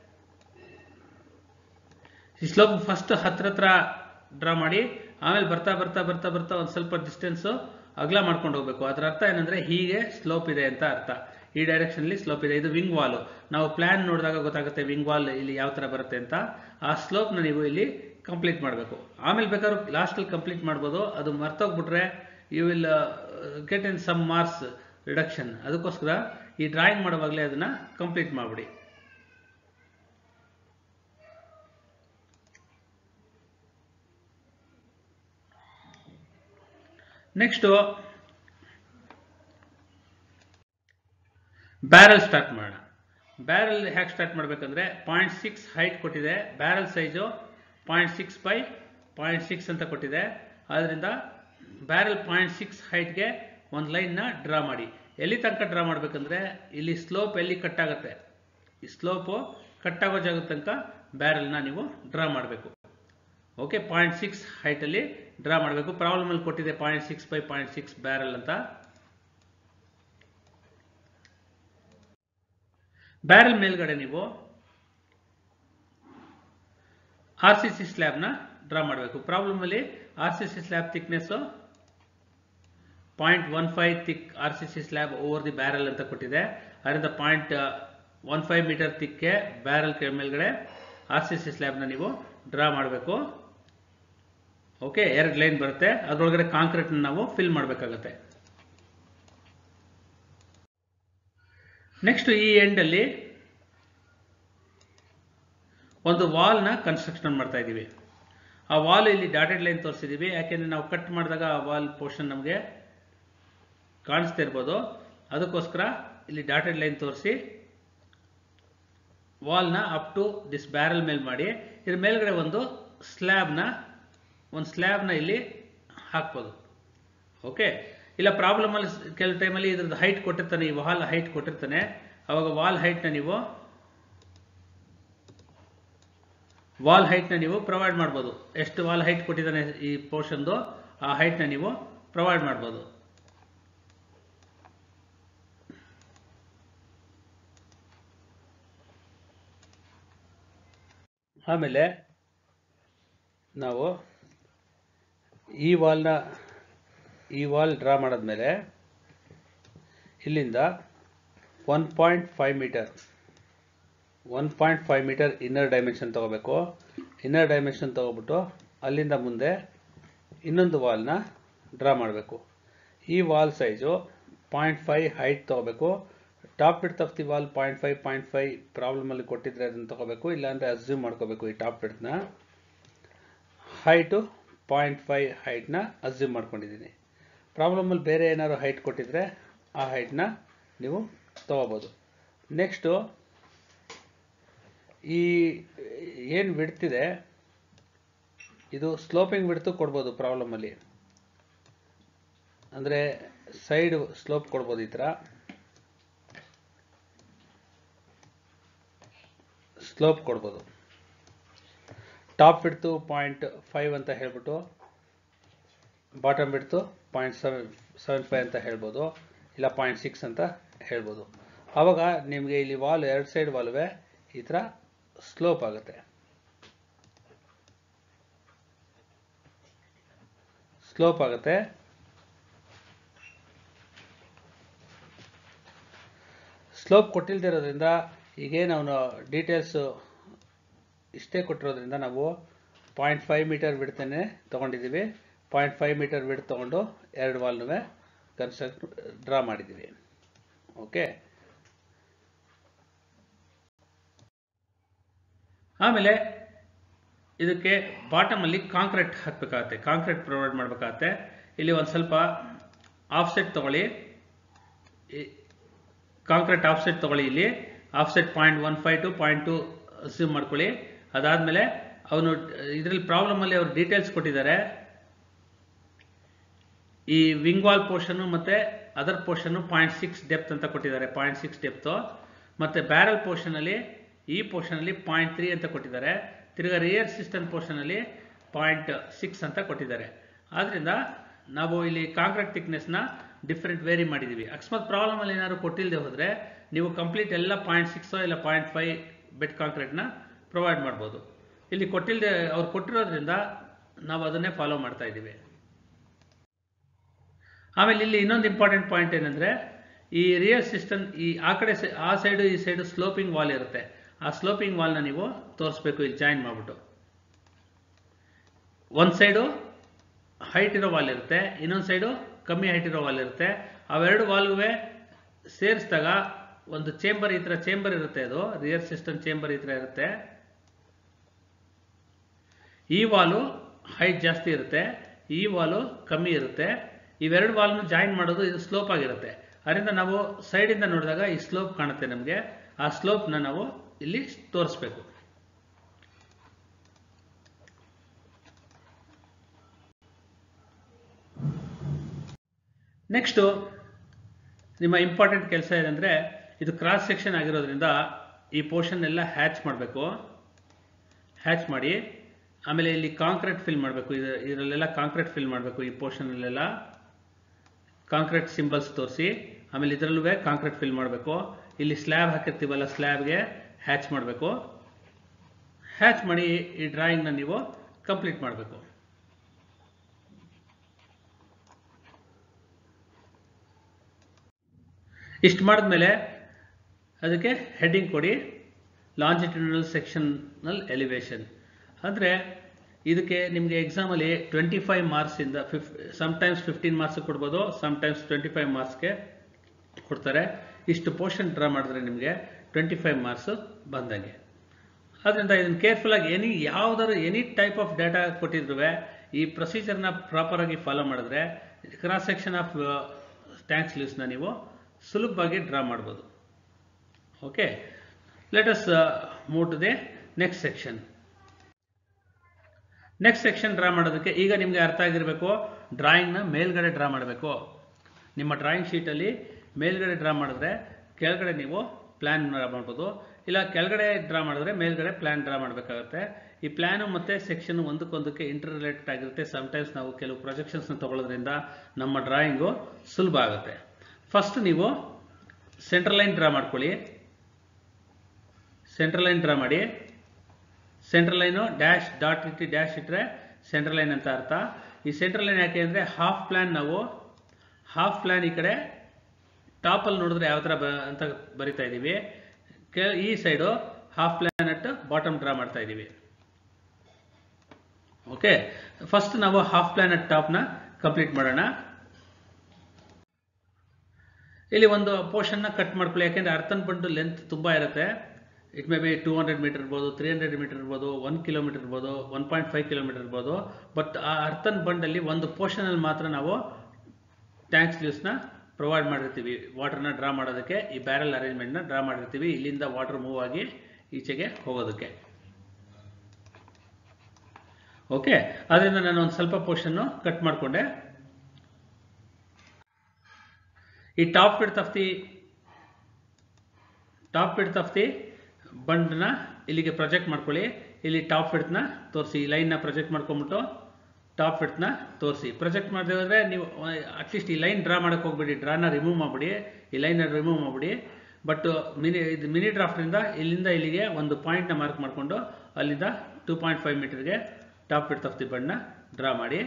Speaker 1: ಈ ಸ್ಲೋಪ್ ಫಸ್ಟ್ ಹತ್ರ ಹತ್ರ ಡ್ರಾ ಮಾಡಿ ಆಮೇಲೆ ಬರ್ತಾ ಬರ್ತಾ ಬರ್ತಾ ಬರ್ತಾ ಒಂದು ಸ್ವಲ್ಪ ಡಿಸ್ಟೆನ್ಸು ಅಗಲ ಮಾಡ್ಕೊಂಡು ಹೋಗ್ಬೇಕು. ಅದರ ಅರ್ಥ ಏನಂದರೆ ಹೀಗೆ ಸ್ಲೋಪ್ ಇದೆ ಅಂತ ಅರ್ಥ. ಈ ಡೈರೆಕ್ಷನಲ್ಲಿ ಸ್ಲೋಪ್ ಇದೆ. ಇದು ವಿಂಗ್ ವಾಲು. ನಾವು ಪ್ಲ್ಯಾನ್ ನೋಡಿದಾಗ ಗೊತ್ತಾಗುತ್ತೆ ವಿಂಗ್ ವಾಲ್ ಇಲ್ಲಿ ಯಾವ ಥರ ಬರುತ್ತೆ ಅಂತ. ಆ ಸ್ಲೋಪ್ನ ನೀವು ಇಲ್ಲಿ ಕಂಪ್ಲೀಟ್ ಮಾಡಬೇಕು. ಆಮೇಲೆ ಬೇಕಾದ್ರೂ ಲಾಸ್ಟಲ್ಲಿ ಕಂಪ್ಲೀಟ್ ಮಾಡ್ಬೋದು. ಅದು ಮರ್ತೋಗ್ಬಿಟ್ರೆ you will get in some marks reduction. ಅದಕ್ಕೋಸ್ಕರ ಈ ಡ್ರಾಯಿಂಗ್ ಮಾಡುವಾಗಲೇ ಅದನ್ನು ಕಂಪ್ಲೀಟ್ ಮಾಡಿಬಿಡಿ. ನೆಕ್ಸ್ಟು ಬ್ಯಾರಲ್ ಸ್ಟಾರ್ಟ್ ಮಾಡೋಣ. ಬ್ಯಾರಲ್ ಹೇಗೆ ಸ್ಟಾರ್ಟ್ ಮಾಡಬೇಕಂದ್ರೆ, ಪಾಯಿಂಟ್ ಸಿಕ್ಸ್ ಹೈಟ್ ಕೊಟ್ಟಿದೆ, barrel size point six by point six ಅಂತ ಕೊಟ್ಟಿದೆ. ಆದ್ದರಿಂದ ಬ್ಯಾರಲ್ ಪಾಯಿಂಟ್ ಸಿಕ್ಸ್ ಹೈಟ್ಗೆ ಒಂದು ಲೈನ್ನ ಡ್ರಾ ಮಾಡಿ. ಎಲ್ಲಿ ತನಕ ಡ್ರಾ ಮಾಡಬೇಕಂದ್ರೆ, ಇಲ್ಲಿ ಸ್ಲೋಪ್ ಎಲ್ಲಿ ಕಟ್ ಆಗುತ್ತೆ, ಈ ಸ್ಲೋಪು ಕಟ್ ಆಗೋ ಜಾಗದ ತನಕ ಬ್ಯಾರಲ್ನ ನೀವು ಡ್ರಾ ಮಾಡಬೇಕು. ಓಕೆ, ಪಾಯಿಂಟ್ ಸಿಕ್ಸ್ ಹೈಟಲ್ಲಿ ಡ್ರಾ ಮಾಡಬೇಕು. ಪ್ರಾಬ್ಲಮಲ್ಲಿ ಕೊಟ್ಟಿದೆ point six by point six barrel ಅಂತ. ಬ್ಯಾರಲ್ ಮೇಲ್ಗಡೆ ನೀವು ಆರ್ ಸಿ ಸಿ ಸ್ಲ್ಯಾಬ್ನ ಡ್ರಾ ಮಾಡಬೇಕು. ಪ್ರಾಬ್ಲಮಲ್ಲಿ R C C slab thickness point one five thick R C C slab over the barrel ಅಂತ ಕೊಟ್ಟಿದೆ. ಅದರಿಂದ ಪಾಯಿಂಟ್ ಒನ್ ಫೈವ್ ಮೀಟರ್ ಥಿಕ್ಗೆ ಬ್ಯಾರಲ್ ಮೇಲ್ಗಡೆ ಆರ್ ಸಿ ಸಿ ಸ್ಲ್ಯಾಬ್ನ ನೀವು ಡ್ರಾ ಮಾಡಬೇಕು. ಓಕೆ, ಎರಡು ಲೈನ್ ಬರುತ್ತೆ. ಅದರೊಳಗಡೆ ಕಾಂಕ್ರೀಟ್ನ ನಾವು ಫಿಲ್ ಮಾಡಬೇಕಾಗತ್ತೆ. ನೆಕ್ಸ್ಟ್ ಈ ಎಂಡಲ್ಲಿ ಒಂದು ವಾಲ್ನ ಕನ್ಸ್ಟ್ರಕ್ಷನ್ ಮಾಡ್ತಾ ಇದ್ದೀವಿ. ಆ ವಾಲ್ ಇಲ್ಲಿ ಡಾಟೆಡ್ ಲೈನ್ ತೋರಿಸಿದ್ದೀವಿ, ಯಾಕೆಂದರೆ ನಾವು ಕಟ್ ಮಾಡಿದಾಗ ಆ ವಾಲ್ ಪೋರ್ಷನ್ ನಮಗೆ ಕಾಣಿಸ್ತಾ ಇರ್ಬೋದು. ಅದಕ್ಕೋಸ್ಕರ ಇಲ್ಲಿ ಡಾಟೆಡ್ ಲೈನ್ ತೋರಿಸಿ ವಾಲ್ನ ಅಪ್ ಟು ದಿಸ್ ಬ್ಯಾರಲ್ ಮೇಲೆ ಮಾಡಿ, ಇದ್ರ ಮೇಲ್ಗಡೆ ಒಂದು ಸ್ಲ್ಯಾಬ್ನ ಒಂದು ಸ್ಲ್ಯಾಬ್ನ ಇಲ್ಲಿ ಹಾಕ್ಬೋದು. ಓಕೆ, ಇಲ್ಲ ಪ್ರಾಬ್ಲಮಲ್ಲಿ ಕೆಲವು ಟೈಮಲ್ಲಿ ಇದ್ರದ್ದು ಹೈಟ್ ಕೊಟ್ಟಿರ್ತಾನೆ, ಈ ವಾಲ್ ಹೈಟ್ ಕೊಟ್ಟಿರ್ತಾನೆ. ಅವಾಗ ವಾಲ್ ಹೈಟ್ನ ನೀವು ವಾಲ್ ಹೈಟ್ನ ನೀವು ಪ್ರೊವೈಡ್ ಮಾಡ್ಬೋದು. ಎಷ್ಟು ವಾಲ್ ಹೈಟ್ ಕೊಟ್ಟಿದ್ದಾನೆ ಈ ಪೋರ್ಷನ್ದು, ಆ ಹೈಟ್ನ ನೀವು ಪ್ರೊವೈಡ್ ಮಾಡ್ಬೋದು. ಆಮೇಲೆ ನಾವು ಈ ವಾಲ್ನ ಈ ವಾಲ್ ಡ್ರಾ ಮಾಡಿದ್ಮೇಲೆ ಇಲ್ಲಿಂದ one point five metre one point five metre inner dimension ತೊಗೋಬೇಕು. ಇನ್ನರ್ ಡೈಮೆನ್ಷನ್ ತೊಗೊಬಿಟ್ಟು ಅಲ್ಲಿಂದ ಮುಂದೆ ಇನ್ನೊಂದು ವಾಲ್ನ ಡ್ರಾ ಮಾಡಬೇಕು. ಈ wall size point five height ತೊಗೋಬೇಕು. Top width of the wall point five point five ಪ್ರಾಬ್ಲಮಲ್ಲಿ ಕೊಟ್ಟಿದ್ರೆ ಅದನ್ನು ತೊಗೋಬೇಕು, ಇಲ್ಲಾಂದರೆ ಅಸ್ಯೂಮ್ ಮಾಡ್ಕೋಬೇಕು. ಈ ಟಾಪ್ ವಿಡ್ತ್ನ ಹೈಟು ಪಾಯಿಂಟ್ ಫೈವ್ ಹೈಟ್ನ ಅಸ್ಯೂಮ್ ಮಾಡ್ಕೊಂಡಿದ್ದೀನಿ. ಪ್ರಾಬ್ಲಮಲ್ಲಿ ಬೇರೆ ಏನಾದ್ರು ಹೈಟ್ ಕೊಟ್ಟಿದ್ರೆ ಆ ಹೈಟ್ನ ನೀವು ತೊಗೋಬೋದು. ನೆಕ್ಸ್ಟು ಈ ಏನು ವಿಡ್ತಿದೆ ಇದು ಸ್ಲೋಪಿಂಗ್ ವಿಡ್ತು ಕೊಡ್ಬೋದು. ಪ್ರಾಬ್ಲಮಲ್ಲಿ ಅಂದರೆ ಸೈಡ್ ಸ್ಲೋಪ್ ಕೊಡ್ಬೋದು. ಈ ಥರ ಸ್ಲೋಪ್ ಕೊಡ್ಬೋದು. ಟಾಪ್ ವಿಡ್ತು ಪಾಯಿಂಟ್ ಫೈವ್ ಅಂತ ಹೇಳ್ಬಿಟ್ಟು ಬಾಟಮ್ ಬಿಡ್ತು ಪಾಯಿಂಟ್ ಸೆವೆನ್ ಸೆವೆನ್ ಫೈವ್ ಅಂತ ಹೇಳ್ಬೋದು, ಇಲ್ಲ ಪಾಯಿಂಟ್ ಸಿಕ್ಸ್ ಅಂತ ಹೇಳ್ಬೋದು. ಆವಾಗ ನಿಮಗೆ ಇಲ್ಲಿ ವಾಲ್ ಎರಡು ಸೈಡ್ ವಾಲ್ವೇ ಈ ಥರ ಸ್ಲೋಪ್ ಆಗುತ್ತೆ. ಸ್ಲೋಪ್ ಆಗುತ್ತೆ. ಸ್ಲೋಪ್ ಕೊಟ್ಟಿಲ್ದಿರೋದ್ರಿಂದ ಈಗೇನು ಅವನು ಡೀಟೇಲ್ಸು ಇಷ್ಟೇ ಕೊಟ್ಟಿರೋದ್ರಿಂದ ನಾವು ಪಾಯಿಂಟ್ ಫೈವ್ ಮೀಟರ್ ಬಿಡ್ತೇನೆ ತೊಗೊಂಡಿದ್ದೀವಿ. ಪಾಯಿಂಟ್ ಫೈವ್ ಮೀಟರ್ ಬಿಡ್ ತೊಗೊಂಡು ಎರಡು ವಾಲ್ನೂ ಕನ್ಸ್ಟ್ರಕ್ಟ್ ಡ್ರಾ ಮಾಡಿದ್ದೀವಿ. ಓಕೆ, ಆಮೇಲೆ ಇದಕ್ಕೆ ಬಾಟಮಲ್ಲಿ ಕಾಂಕ್ರೀಟ್ ಹಾಕಬೇಕಾಗತ್ತೆ, ಕಾಂಕ್ರೀಟ್ ಪ್ರೊವೈಡ್ ಮಾಡಬೇಕಾಗತ್ತೆ. ಇಲ್ಲಿ ಒಂದು ಸ್ವಲ್ಪ ಆಫ್ಸೆಟ್ ತಗೊಳ್ಳಿ, ಕಾಂಕ್ರೀಟ್ ಆಫ್ಸೆಟ್ ತಗೊಳ್ಳಿ. ಇಲ್ಲಿ offset point one five to point two assume ಮಾಡ್ಕೊಳ್ಳಿ. ಅದಾದಮೇಲೆ ಅವನು ಇದರಲ್ಲಿ ಪ್ರಾಬ್ಲಮಲ್ಲಿ ಅವರು ಡೀಟೇಲ್ಸ್ ಕೊಟ್ಟಿದ್ದಾರೆ. ಈ ವಿಂಗ್ ವಾಲ್ ಪೋರ್ಷನ್ ಮತ್ತು other portion point six depth ಅಂತ ಕೊಟ್ಟಿದ್ದಾರೆ, ಪಾಯಿಂಟ್ ಸಿಕ್ಸ್ ಡೆಪ್ತು. ಮತ್ತು ಬ್ಯಾರಲ್ ಪೋರ್ಷನಲ್ಲಿ ಈ ಪೋರ್ಷನಲ್ಲಿ ಪಾಯಿಂಟ್ ತ್ರೀ ಅಂತ ಕೊಟ್ಟಿದ್ದಾರೆ. ತಿರ್ಗಾ ರಿಯರ್ ಸಿಸ್ಟಮ್ ಪೋರ್ಷನಲ್ಲಿ ಪಾಯಿಂಟ್ ಸಿಕ್ಸ್ ಅಂತ ಕೊಟ್ಟಿದ್ದಾರೆ. ಆದ್ದರಿಂದ ನಾವು ಇಲ್ಲಿ ಕಾಂಕ್ರೀಟ್ ಥಿಕ್ನೆಸ್ನ ಡಿಫ್ರೆಂಟ್ ವೇರಿ ಮಾಡಿದ್ದೀವಿ. ಅಕಸ್ಮಾತ್ ಪ್ರಾಬ್ಲಮಲ್ಲಿ ಏನಾದ್ರು ಕೊಟ್ಟಿಲ್ಲದೆ ಹೋದರೆ ನೀವು ಕಂಪ್ಲೀಟ್ ಎಲ್ಲ ಪಾಯಿಂಟ್ ಸಿಕ್ಸೋ ಇಲ್ಲ ಪಾಯಿಂಟ್ ಫೈವ್ ಬೆಡ್ ಕಾಂಕ್ರೀಟ್ನ ಪ್ರೊವೈಡ್ ಮಾಡ್ಬೋದು. ಇಲ್ಲಿ ಕೊಟ್ಟಿಲ್ಲದೆ ಅವ್ರು ಕೊಟ್ಟಿರೋದ್ರಿಂದ ನಾವು ಅದನ್ನೇ ಫಾಲೋ ಮಾಡ್ತಾ ಇದ್ದೀವಿ. ಆಮೇಲೆ ಇಲ್ಲಿ ಇನ್ನೊಂದು ಇಂಪಾರ್ಟೆಂಟ್ ಪಾಯಿಂಟ್ ಏನಂದರೆ, ಈ ರಿಯರ್ ಸಿಸ್ಟಮ್ ಈ ಆ ಕಡೆ ಆ ಸೈಡು ಈ ಸೈಡು ಸ್ಲೋಪಿಂಗ್ ವಾಲ್ ಇರುತ್ತೆ. ಆ ಸ್ಲೋಪಿಂಗ್ ವಾಲ್ನ ನೀವು ತೋರಿಸ್ಬೇಕು ಇಲ್ಲಿ ಜಾಯಿನ್ ಮಾಡಿಬಿಟ್ಟು. ಒಂದು ಸೈಡು ಹೈಟ್ ಇರೋ ವಾಲ್ ಇರುತ್ತೆ, ಇನ್ನೊಂದು ಸೈಡು ಕಮ್ಮಿ ಹೈಟ್ ಇರೋ ವಾಲ್ ಇರುತ್ತೆ. ಅವೆರಡು ವಾಲ್ಗೂ ಸೇರಿಸಿದಾಗ ಒಂದು ಚೇಂಬರ್ ಈ ಥರ ಚೇಂಬರ್ ಇರುತ್ತೆ, ಅದು ರಿಯರ್ ಸಿಸ್ಟಮ್ ಚೇಂಬರ್ ಈ ಥರ ಇರುತ್ತೆ. ಈ ವಾಲು ಹೈಟ್ ಜಾಸ್ತಿ ಇರುತ್ತೆ, ಈ ವಾಲು ಕಮ್ಮಿ ಇರುತ್ತೆ. ಇವೆರಡು ವಾಲ್ನು ಜಾಯಿನ್ ಮಾಡೋದು ಇದು ಸ್ಲೋಪ್ ಆಗಿರುತ್ತೆ. ಅದರಿಂದ ನಾವು ಸೈಡಿಂದ ನೋಡಿದಾಗ ಈ ಸ್ಲೋಪ್ ಕಾಣುತ್ತೆ ನಮಗೆ. ಆ ಸ್ಲೋಪ್ನ ನಾವು ಇಲ್ಲಿ ತೋರಿಸ್ಬೇಕು. ನೆಕ್ಸ್ಟು ನಿಮ್ಮ ಇಂಪಾರ್ಟೆಂಟ್ ಕೆಲಸ ಏನಂದರೆ, ಇದು ಕ್ರಾಸ್ ಸೆಕ್ಷನ್ ಆಗಿರೋದ್ರಿಂದ ಈ ಪೋರ್ಷನ್ ಎಲ್ಲ ಹ್ಯಾಚ್ ಮಾಡಬೇಕು. ಹ್ಯಾಚ್ ಮಾಡಿ ಆಮೇಲೆ ಇಲ್ಲಿ ಕಾಂಕ್ರೀಟ್ ಫಿಲ್ ಮಾಡಬೇಕು. ಇದು ಇದರಲ್ಲೆಲ್ಲ ಕಾಂಕ್ರೀಟ್ ಫಿಲ್ ಮಾಡಬೇಕು. ಈ ಪೋರ್ಷನಲ್ಲೆಲ್ಲ ಕಾಂಕ್ರೀಟ್ ಸಿಂಬಲ್ಸ್ ತೋರಿಸಿ ಆಮೇಲೆ ಇದರಲ್ಲೂ ಕಾಂಕ್ರೀಟ್ ಫಿಲ್ ಮಾಡಬೇಕು. ಇಲ್ಲಿ ಸ್ಲ್ಯಾಬ್ ಹಾಕಿರ್ತೀವಲ್ಲ, ಸ್ಲ್ಯಾಬ್ಗೆ ಹ್ಯಾಚ್ ಮಾಡಬೇಕು. ಹ್ಯಾಚ್ ಮಾಡಿ ಈ ಡ್ರಾಯಿಂಗ್ನ ನೀವು ಕಂಪ್ಲೀಟ್ ಮಾಡಬೇಕು. ಇಷ್ಟು ಮಾಡಿದ್ಮೇಲೆ ಅದಕ್ಕೆ ಹೆಡ್ಡಿಂಗ್ ಕೊಡಿ, ಲಾಂಜಿಟ್ಯೂಡಿನಲ್ ಸೆಕ್ಷನಲ್ ಎಲಿವೇಶನ್. ಅಂದರೆ ಇದಕ್ಕೆ ನಿಮಗೆ ಎಕ್ಸಾಮಲ್ಲಿ ಟ್ವೆಂಟಿ ಫೈವ್ ಮಾರ್ಕ್ಸಿಂದ ಫಿಫ್ ಸಮ್ಟೈಮ್ಸ್ ಫಿಫ್ಟೀನ್ ಮಾರ್ಕ್ಸ್ ಕೊಡ್ಬೋದು, ಸಮ್ಟೈಮ್ಸ್ ಟ್ವೆಂಟಿ ಫೈವ್ ಮಾರ್ಕ್ಸ್ಗೆ ಕೊಡ್ತಾರೆ. ಇಷ್ಟು ಪೋರ್ಷನ್ ಡ್ರಾ ಮಾಡಿದ್ರೆ ನಿಮಗೆ ಟ್ವೆಂಟಿ ಫೈವ್ ಮಾರ್ಕ್ಸು ಬಂದಂಗೆ. ಆದ್ದರಿಂದ ಇದನ್ನು ಕೇರ್ಫುಲ್ಲಾಗಿ ಎನಿ ಯಾವುದಾದ್ರು ಎನಿ ಟೈಪ್ ಆಫ್ ಡೇಟಾ ಕೊಟ್ಟಿದ್ರು ಈ ಪ್ರೊಸೀಜರ್ನ ಪ್ರಾಪರಾಗಿ ಫಾಲೋ ಮಾಡಿದ್ರೆ ಕ್ರಾಸ್ ಸೆಕ್ಷನ್ ಆಫ್ ಟ್ಯಾಂಕ್ ಸ್ಲೀವ್ಸ್ನ ನೀವು ಸುಲಭವಾಗಿ ಡ್ರಾ ಮಾಡ್ಬೋದು. Okay, let us move to the next section. Next section draw ಮಾಡೋದಕ್ಕೆ ಈಗ ನಿಮಗೆ ಅರ್ಥ ಆಗಿರಬೇಕು, ಡ್ರಾಯಿಂಗ್ನ ಮೇಲ್ಗಡೆ ಡ್ರಾ ಮಾಡಬೇಕು. ನಿಮ್ಮ ಡ್ರಾಯಿಂಗ್ ಶೀಟಲ್ಲಿ ಮೇಲ್ಗಡೆ ಡ್ರಾ ಮಾಡಿದ್ರೆ ಕೆಳಗಡೆ ನೀವು ಪ್ಲ್ಯಾನ್ ಡ್ರಾ ಮಾಡ್ಬೋದು, ಇಲ್ಲ ಕೆಳಗಡೆ ಡ್ರಾ ಮಾಡಿದ್ರೆ ಮೇಲ್ಗಡೆ ಪ್ಲ್ಯಾನ್ ಡ್ರಾ ಮಾಡಬೇಕಾಗುತ್ತೆ. ಈ ಪ್ಲ್ಯಾನು ಮತ್ತು ಸೆಕ್ಷನ್ ಒಂದಕ್ಕೊಂದಕ್ಕೆ ಇಂಟರ್ ರಿಲೇಟೆಡ್ ಆಗಿರುತ್ತೆ. ಸಮ್ಟೈಮ್ಸ್ ನಾವು ಕೆಲವು ಪ್ರೊಜೆಕ್ಷನ್ಸ್ನ ತೊಗೊಳ್ಳೋದ್ರಿಂದ ನಮ್ಮ ಡ್ರಾಯಿಂಗು ಸುಲಭ ಆಗುತ್ತೆ. ಫಸ್ಟ್ ನೀವು ಸೆಂಟ್ರಲ್ ಲೈನ್ ಡ್ರಾ ಮಾಡ್ಕೊಳ್ಳಿ. ಸೆಂಟ್ರಲ್ ಲೈನ್ ಡ್ರಾ ಮಾಡಿ. ಸೆಂಟ್ರಲ್ ಲೈನು ಡ್ಯಾಶ್ ಡಾಟ್ ಇಟ್ಟು ಡ್ಯಾಶ್ ಇಟ್ಟರೆ ಸೆಂಟ್ರಲ್ ಲೈನ್ ಅಂತ ಅರ್ಥ. ಈ ಸೆಂಟ್ರಲ್ ಲೈನ್ ಯಾಕೆ ಅಂದರೆ ಹಾಫ್ ಪ್ಲ್ಯಾನ್ ನಾವು ಹಾಫ್ ಪ್ಲ್ಯಾನ್ ಈ ಕಡೆ ಟಾಪಲ್ಲಿ ನೋಡಿದ್ರೆ ಯಾವ ಥರ ಬ ಅಂತ ಬರಿತಾ ಇದ್ದೀವಿ. ಕೆ ಈ side half plan at bottom draw ಮಾಡ್ತಾ ಇದ್ದೀವಿ. ಓಕೆ, ಫಸ್ಟ್ ನಾವು ಹಾಫ್ ಪ್ಲ್ಯಾನ್ ಅಟ್ ಟಾಪ್ನ ಕಂಪ್ಲೀಟ್ ಮಾಡೋಣ. ಇಲ್ಲಿ ಒಂದು ಪೋರ್ಷನ್ನ ಕಟ್ ಮಾಡ್ಕೊಳ್ಳಿ, ಯಾಕೆಂದರೆ ಅರ್ಥನ್ ಬಂಡು ಲೆಂತ್ ತುಂಬ ಇರುತ್ತೆ. It may be two hundred metre ಇರ್ಬೋದು, ತ್ರೀ ಹಂಡ್ರೆಡ್ ಮೀಟರ್ ಇರ್ಬೋದು, ಒನ್ ಕಿಲೋಮೀಟರ್ ಇರ್ಬೋದು, ಒನ್ ಪಾಯಿಂಟ್ ಫೈವ್ ಕಿಲೋಮೀಟರ್ ಇರ್ಬೋದು. ಬಟ್ ಆ ಅರ್ಥನ್ ಬಂಡಲ್ಲಿ ಒಂದು ಪೋರ್ಷನಲ್ಲಿ ಮಾತ್ರ ನಾವು ಟ್ಯಾಂಕ್ ಸ್ಲೀವ್ಸ್ನ ಪ್ರೊವೈಡ್ ಮಾಡಿರ್ತೀವಿ. ವಾಟರ್ನ ಡ್ರಾ ಮಾಡೋದಕ್ಕೆ ಈ ಬ್ಯಾರಲ್ ಅರೇಂಜ್ಮೆಂಟ್ನ ಡ್ರಾ ಮಾಡಿರ್ತೀವಿ, ಇಲ್ಲಿಂದ ವಾಟರ್ ಮೂವ್ ಆಗಿ ಈಚೆಗೆ ಹೋಗೋದಕ್ಕೆ. ಓಕೆ, ಅದರಿಂದ ನಾನು ಒಂದು ಸ್ವಲ್ಪ ಪೋರ್ಷನ್ನು ಕಟ್ ಮಾಡಿಕೊಂಡೆ. ಈ top width of the top width of the ಬಂಡ್ನ ಇಲ್ಲಿಗೆ ಪ್ರೊಜೆಕ್ಟ್ ಮಾಡ್ಕೊಳ್ಳಿ. ಇಲ್ಲಿ ಟಾಪ್ ವಿಡ್ತ್ನ ತೋರಿಸಿ, ಈ ಲೈನ್ನ ಪ್ರೊಜೆಕ್ಟ್ ಮಾಡ್ಕೊಂಬಿಟ್ಟು ಟಾಪ್ ವಿಡ್ತ್ನ ತೋರಿಸಿ. ಪ್ರೊಜೆಕ್ಟ್ ಮಾಡದೆ ಹೋದರೆ ನೀವು ಅಟ್ಲೀಸ್ಟ್ ಈ ಲೈನ್ ಡ್ರಾ ಮಾಡೋಕ್ಕೆ ಹೋಗ್ಬಿಡಿ, ಡ್ರಾನ ರಿಮೂವ್ ಮಾಡಿಬಿಡಿ, ಈ ಲೈನ ರಿಮೂವ್ ಮಾಡಿಬಿಡಿ. ಬಟ್ ಮಿನಿ ಇದು ಮಿನಿ ಡ್ರಾಫ್ಟ್ರಿಂದ ಇಲ್ಲಿಂದ ಇಲ್ಲಿಗೆ ಒಂದು ಪಾಯಿಂಟ್ನ ಮಾರ್ಕ್ ಮಾಡಿಕೊಂಡು ಅಲ್ಲಿಂದ ಟೂ ಪಾಯಿಂಟ್ ಫೈವ್ ಮೀಟರ್ಗೆ ಟಾಪ್ ವಿಡ್ತ್ ಆಫ್ ದಿ ಬಣ್ಣ ಡ್ರಾ ಮಾಡಿ.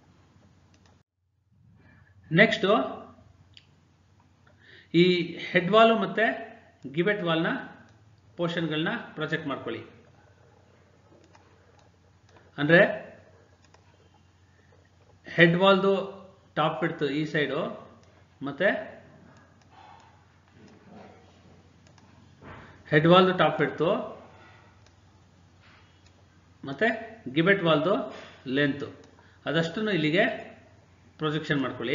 Speaker 1: ನೆಕ್ಸ್ಟು ಈ ಹೆಡ್ ವಾಲು ಮತ್ತು ಗಿವೆಟ್ ವಾಲ್ನ ಪೋರ್ಷನ್ಗಳನ್ನ ಪ್ರೊಜೆಕ್ಟ್ ಮಾಡ್ಕೊಳ್ಳಿ. ಅಂದರೆ ಹೆಡ್ ವಾಲ್ದು ಟಾಪ್ ವಿಡ್ತ್ ಈ ಸೈಡು ಮತ್ತು ಹೆಡ್ ವಾಲ್ದು ಟಾಪ್ ವಿಡ್ತು ಮತ್ತು ಗಿಬೆಟ್ ವಾಲ್ದು ಲೆಂತು ಅದಷ್ಟನ್ನು ಇಲ್ಲಿಗೆ ಪ್ರೊಜೆಕ್ಷನ್ ಮಾಡ್ಕೊಳ್ಳಿ.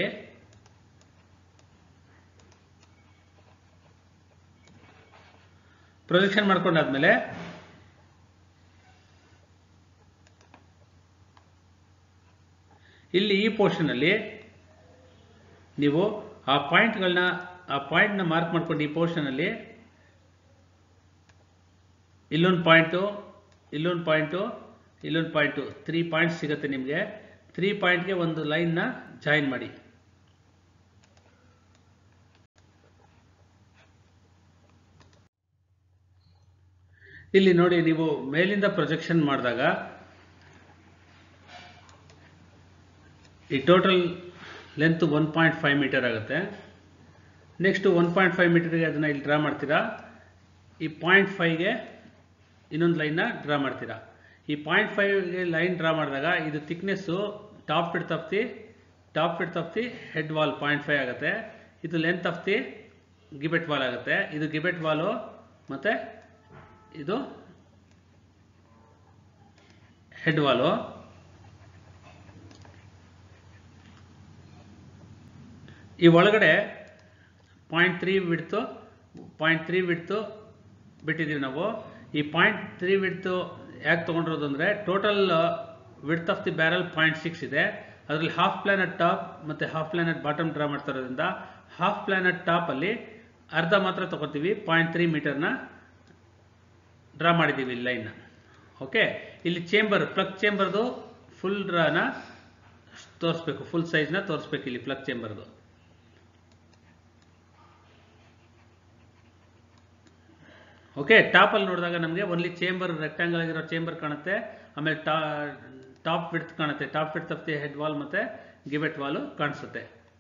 Speaker 1: ಪ್ರೊಜೆಕ್ಷನ್ ಮಾಡ್ಕೊಂಡಾದ್ಮೇಲೆ ಇಲ್ಲಿ ಈ ಪೋರ್ಷನಲ್ಲಿ ನೀವು ಆ ಪಾಯಿಂಟ್ಗಳನ್ನ ಆ ಪಾಯಿಂಟ್ನ ಮಾರ್ಕ್ ಮಾಡ್ಕೊಂಡು ಈ ಪೋರ್ಷನಲ್ಲಿ ಇಲ್ಲೊಂದು ಪಾಯಿಂಟು ಇಲ್ಲೊಂದು ಪಾಯಿಂಟು ಇಲ್ಲೊಂದು ಪಾಯಿಂಟು ತ್ರೀ ಪಾಯಿಂಟ್ಸ್ ಸಿಗುತ್ತೆ ನಿಮಗೆ. ತ್ರೀ ಪಾಯಿಂಟ್ಗೆ ಒಂದು ಲೈನ್ನ ಜಾಯಿನ್ ಮಾಡಿ. ಇಲ್ಲಿ ನೋಡಿ, ನೀವು ಮೇಲಿಂದ ಪ್ರೊಜೆಕ್ಷನ್ ಮಾಡಿದಾಗ ಈ total length one point five metre ಆಗುತ್ತೆ. ನೆಕ್ಸ್ಟ್ ಒನ್ ಪಾಯಿಂಟ್ ಫೈವ್ ಮೀಟರ್ಗೆ ಅದನ್ನು ಇಲ್ಲಿ ಡ್ರಾ ಮಾಡ್ತೀರಾ. ಈ ಪಾಯಿಂಟ್ ಫೈವ್ಗೆ ಇನ್ನೊಂದು ಲೈನ್ನ ಡ್ರಾ ಮಾಡ್ತೀರಾ. ಈ ಪಾಯಿಂಟ್ ಫೈವ್ಗೆ ಲೈನ್ ಡ್ರಾ ಮಾಡಿದಾಗ ಇದು thickness top width of the top width of the head wall point five ಆಗುತ್ತೆ. ಇದು length of the gibbet wall ಆಗುತ್ತೆ. ಇದು ಗಿಬೆಟ್ ವಾಲು ಮತ್ತು ಇದು ಹೆಡ್ ವಾಲು. ಈ ಒಳಗಡೆ point three width point three width ಬಿಟ್ಟಿದ್ದೀವಿ ನಾವು. ಈ ಪಾಯಿಂಟ್ ತ್ರೀ ವಿಡ್ತು ಯಾಕೆ ತೊಗೊಂಡಿರೋದು ಅಂದರೆ total width of the barrel point six ಇದೆ. ಅದರಲ್ಲಿ ಹಾಫ್ ಪ್ಲಾನ್ ಅಟ್ ಟಾಪ್ ಮತ್ತು half plan at bottom draw ಮಾಡ್ತಾ ಇರೋದ್ರಿಂದ ಹಾಫ್ ಪ್ಲಾನ್ ಅಟ್ ಟಾಪಲ್ಲಿ ಅರ್ಧ ಮಾತ್ರ ತೊಗೊತೀವಿ. ಪಾಯಿಂಟ್ ತ್ರೀ ಮೀಟರ್ನ ಡ್ರಾ ಮಾಡಿದ್ದೀವಿ ಲೈನ್ನ. ಓಕೆ, ಇಲ್ಲಿ ಚೇಂಬರ್ ಪ್ಲಗ್ ಚೇಂಬರ್ದು ಫುಲ್ ಡ್ರಾನ ತೋರಿಸ್ಬೇಕು, ಫುಲ್ ಸೈಜ್ನ ತೋರಿಸ್ಬೇಕು ಇಲ್ಲಿ ಪ್ಲಗ್ ಚೇಂಬರ್ದು. ಓಕೆ, ಟಾಪಲ್ಲಿ ನೋಡಿದಾಗ ನಮಗೆ ಓನ್ಲಿ ಚೇಂಬರ್ ರೆಕ್ಟಾಂಗಲ್ ಆಗಿರೋ ಚೇಂಬರ್ ಕಾಣುತ್ತೆ. ಆಮೇಲೆ ಟಾ ಟಾಪ್ ವಿಡ್ತ್ ಕಾಣುತ್ತೆ, top width of the head wall ಮತ್ತು ಗಿಬೆಟ್ ವಾಲು ಕಾಣಿಸುತ್ತೆ.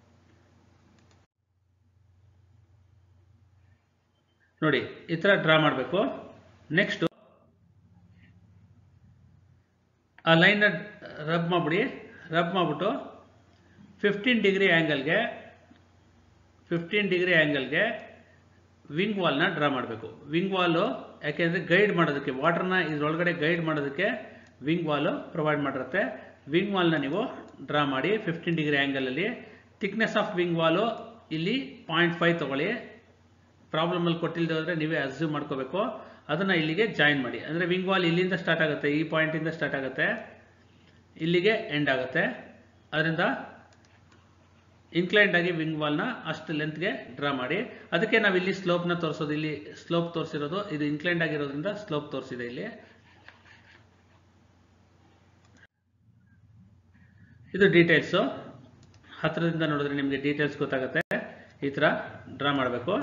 Speaker 1: ನೋಡಿ, ಈ ಥರ ಡ್ರಾ ಮಾಡಬೇಕು. ನೆಕ್ಸ್ಟು ಆ ಲೈನ್ನ ರಬ್ ಮಾಡಿಬಿಡಿ. ರಬ್ ಮಾಡಿಬಿಟ್ಟು ಫಿಫ್ಟೀನ್ ಡಿಗ್ರಿ ಆ್ಯಂಗಲ್ಗೆ ಫಿಫ್ಟೀನ್ ಡಿಗ್ರಿ ಆ್ಯಂಗಲ್ಗೆ ವಿಂಗ್ ವಾಲ್ನ ಡ್ರಾ ಮಾಡಬೇಕು. ವಿಂಗ್ ವಾಲು ಯಾಕೆಂದರೆ ಗೈಡ್ ಮಾಡೋದಕ್ಕೆ, ವಾಟರ್ನ ಇದರೊಳಗಡೆ ಗೈಡ್ ಮಾಡೋದಕ್ಕೆ ವಿಂಗ್ ವಾಲು ಪ್ರೊವೈಡ್ ಮಾಡಿರುತ್ತೆ. ವಿಂಗ್ ವಾಲ್ನ ನೀವು ಡ್ರಾ ಮಾಡಿ ಫಿಫ್ಟೀನ್ ಡಿಗ್ರಿ ಆ್ಯಂಗಲಲ್ಲಿ. ಥಿಕ್ನೆಸ್ ಆಫ್ ವಿಂಗ್ ವಾಲು ಇಲ್ಲಿ ಪಾಯಿಂಟ್ ಫೈವ್ ತೊಗೊಳ್ಳಿ. ಪ್ರಾಬ್ಲಮಲ್ಲಿ ಕೊಟ್ಟಿಲ್ಲದೆ ಹೋದರೆ ನೀವೇ ಅಸ್ಯೂಮ್ ಮಾಡ್ಕೋಬೇಕು. ಅದನ್ನು ಇಲ್ಲಿಗೆ ಜಾಯಿನ್ ಮಾಡಿ. ಅಂದರೆ ವಿಂಗ್ ವಾಲ್ ಇಲ್ಲಿಂದ ಸ್ಟಾರ್ಟ್ ಆಗುತ್ತೆ, ಈ ಪಾಯಿಂಟಿಂದ ಸ್ಟಾರ್ಟ್ ಆಗುತ್ತೆ, ಇಲ್ಲಿಗೆ ಎಂಡ್ ಆಗುತ್ತೆ. ಅದರಿಂದ ಇನ್ಕ್ಲೈನ್ಡ್ ಆಗಿ ವಿಂಗ್ ವಾಲ್ನ ಅಷ್ಟು ಲೆಂತ್ಗೆ ಡ್ರಾ ಮಾಡಿ. ಅದಕ್ಕೆ ನಾವು ಇಲ್ಲಿ ಸ್ಲೋಪ್ನ ತೋರಿಸೋದು, ಇಲ್ಲಿ ಸ್ಲೋಪ್ ತೋರಿಸಿರೋದು, ಇದು ಇನ್ಕ್ಲೈನ್ಡ್ ಆಗಿರೋದ್ರಿಂದ ಸ್ಲೋಪ್ ತೋರಿಸಿದೆ ಇಲ್ಲಿ. ಇದು ಡೀಟೇಲ್ಸು. ಹತ್ತಿರದಿಂದ ನೋಡಿದ್ರೆ ನಿಮಗೆ ಡೀಟೇಲ್ಸ್ ಗೊತ್ತಾಗುತ್ತೆ. ಈ ಥರ ಡ್ರಾ ಮಾಡಬೇಕು.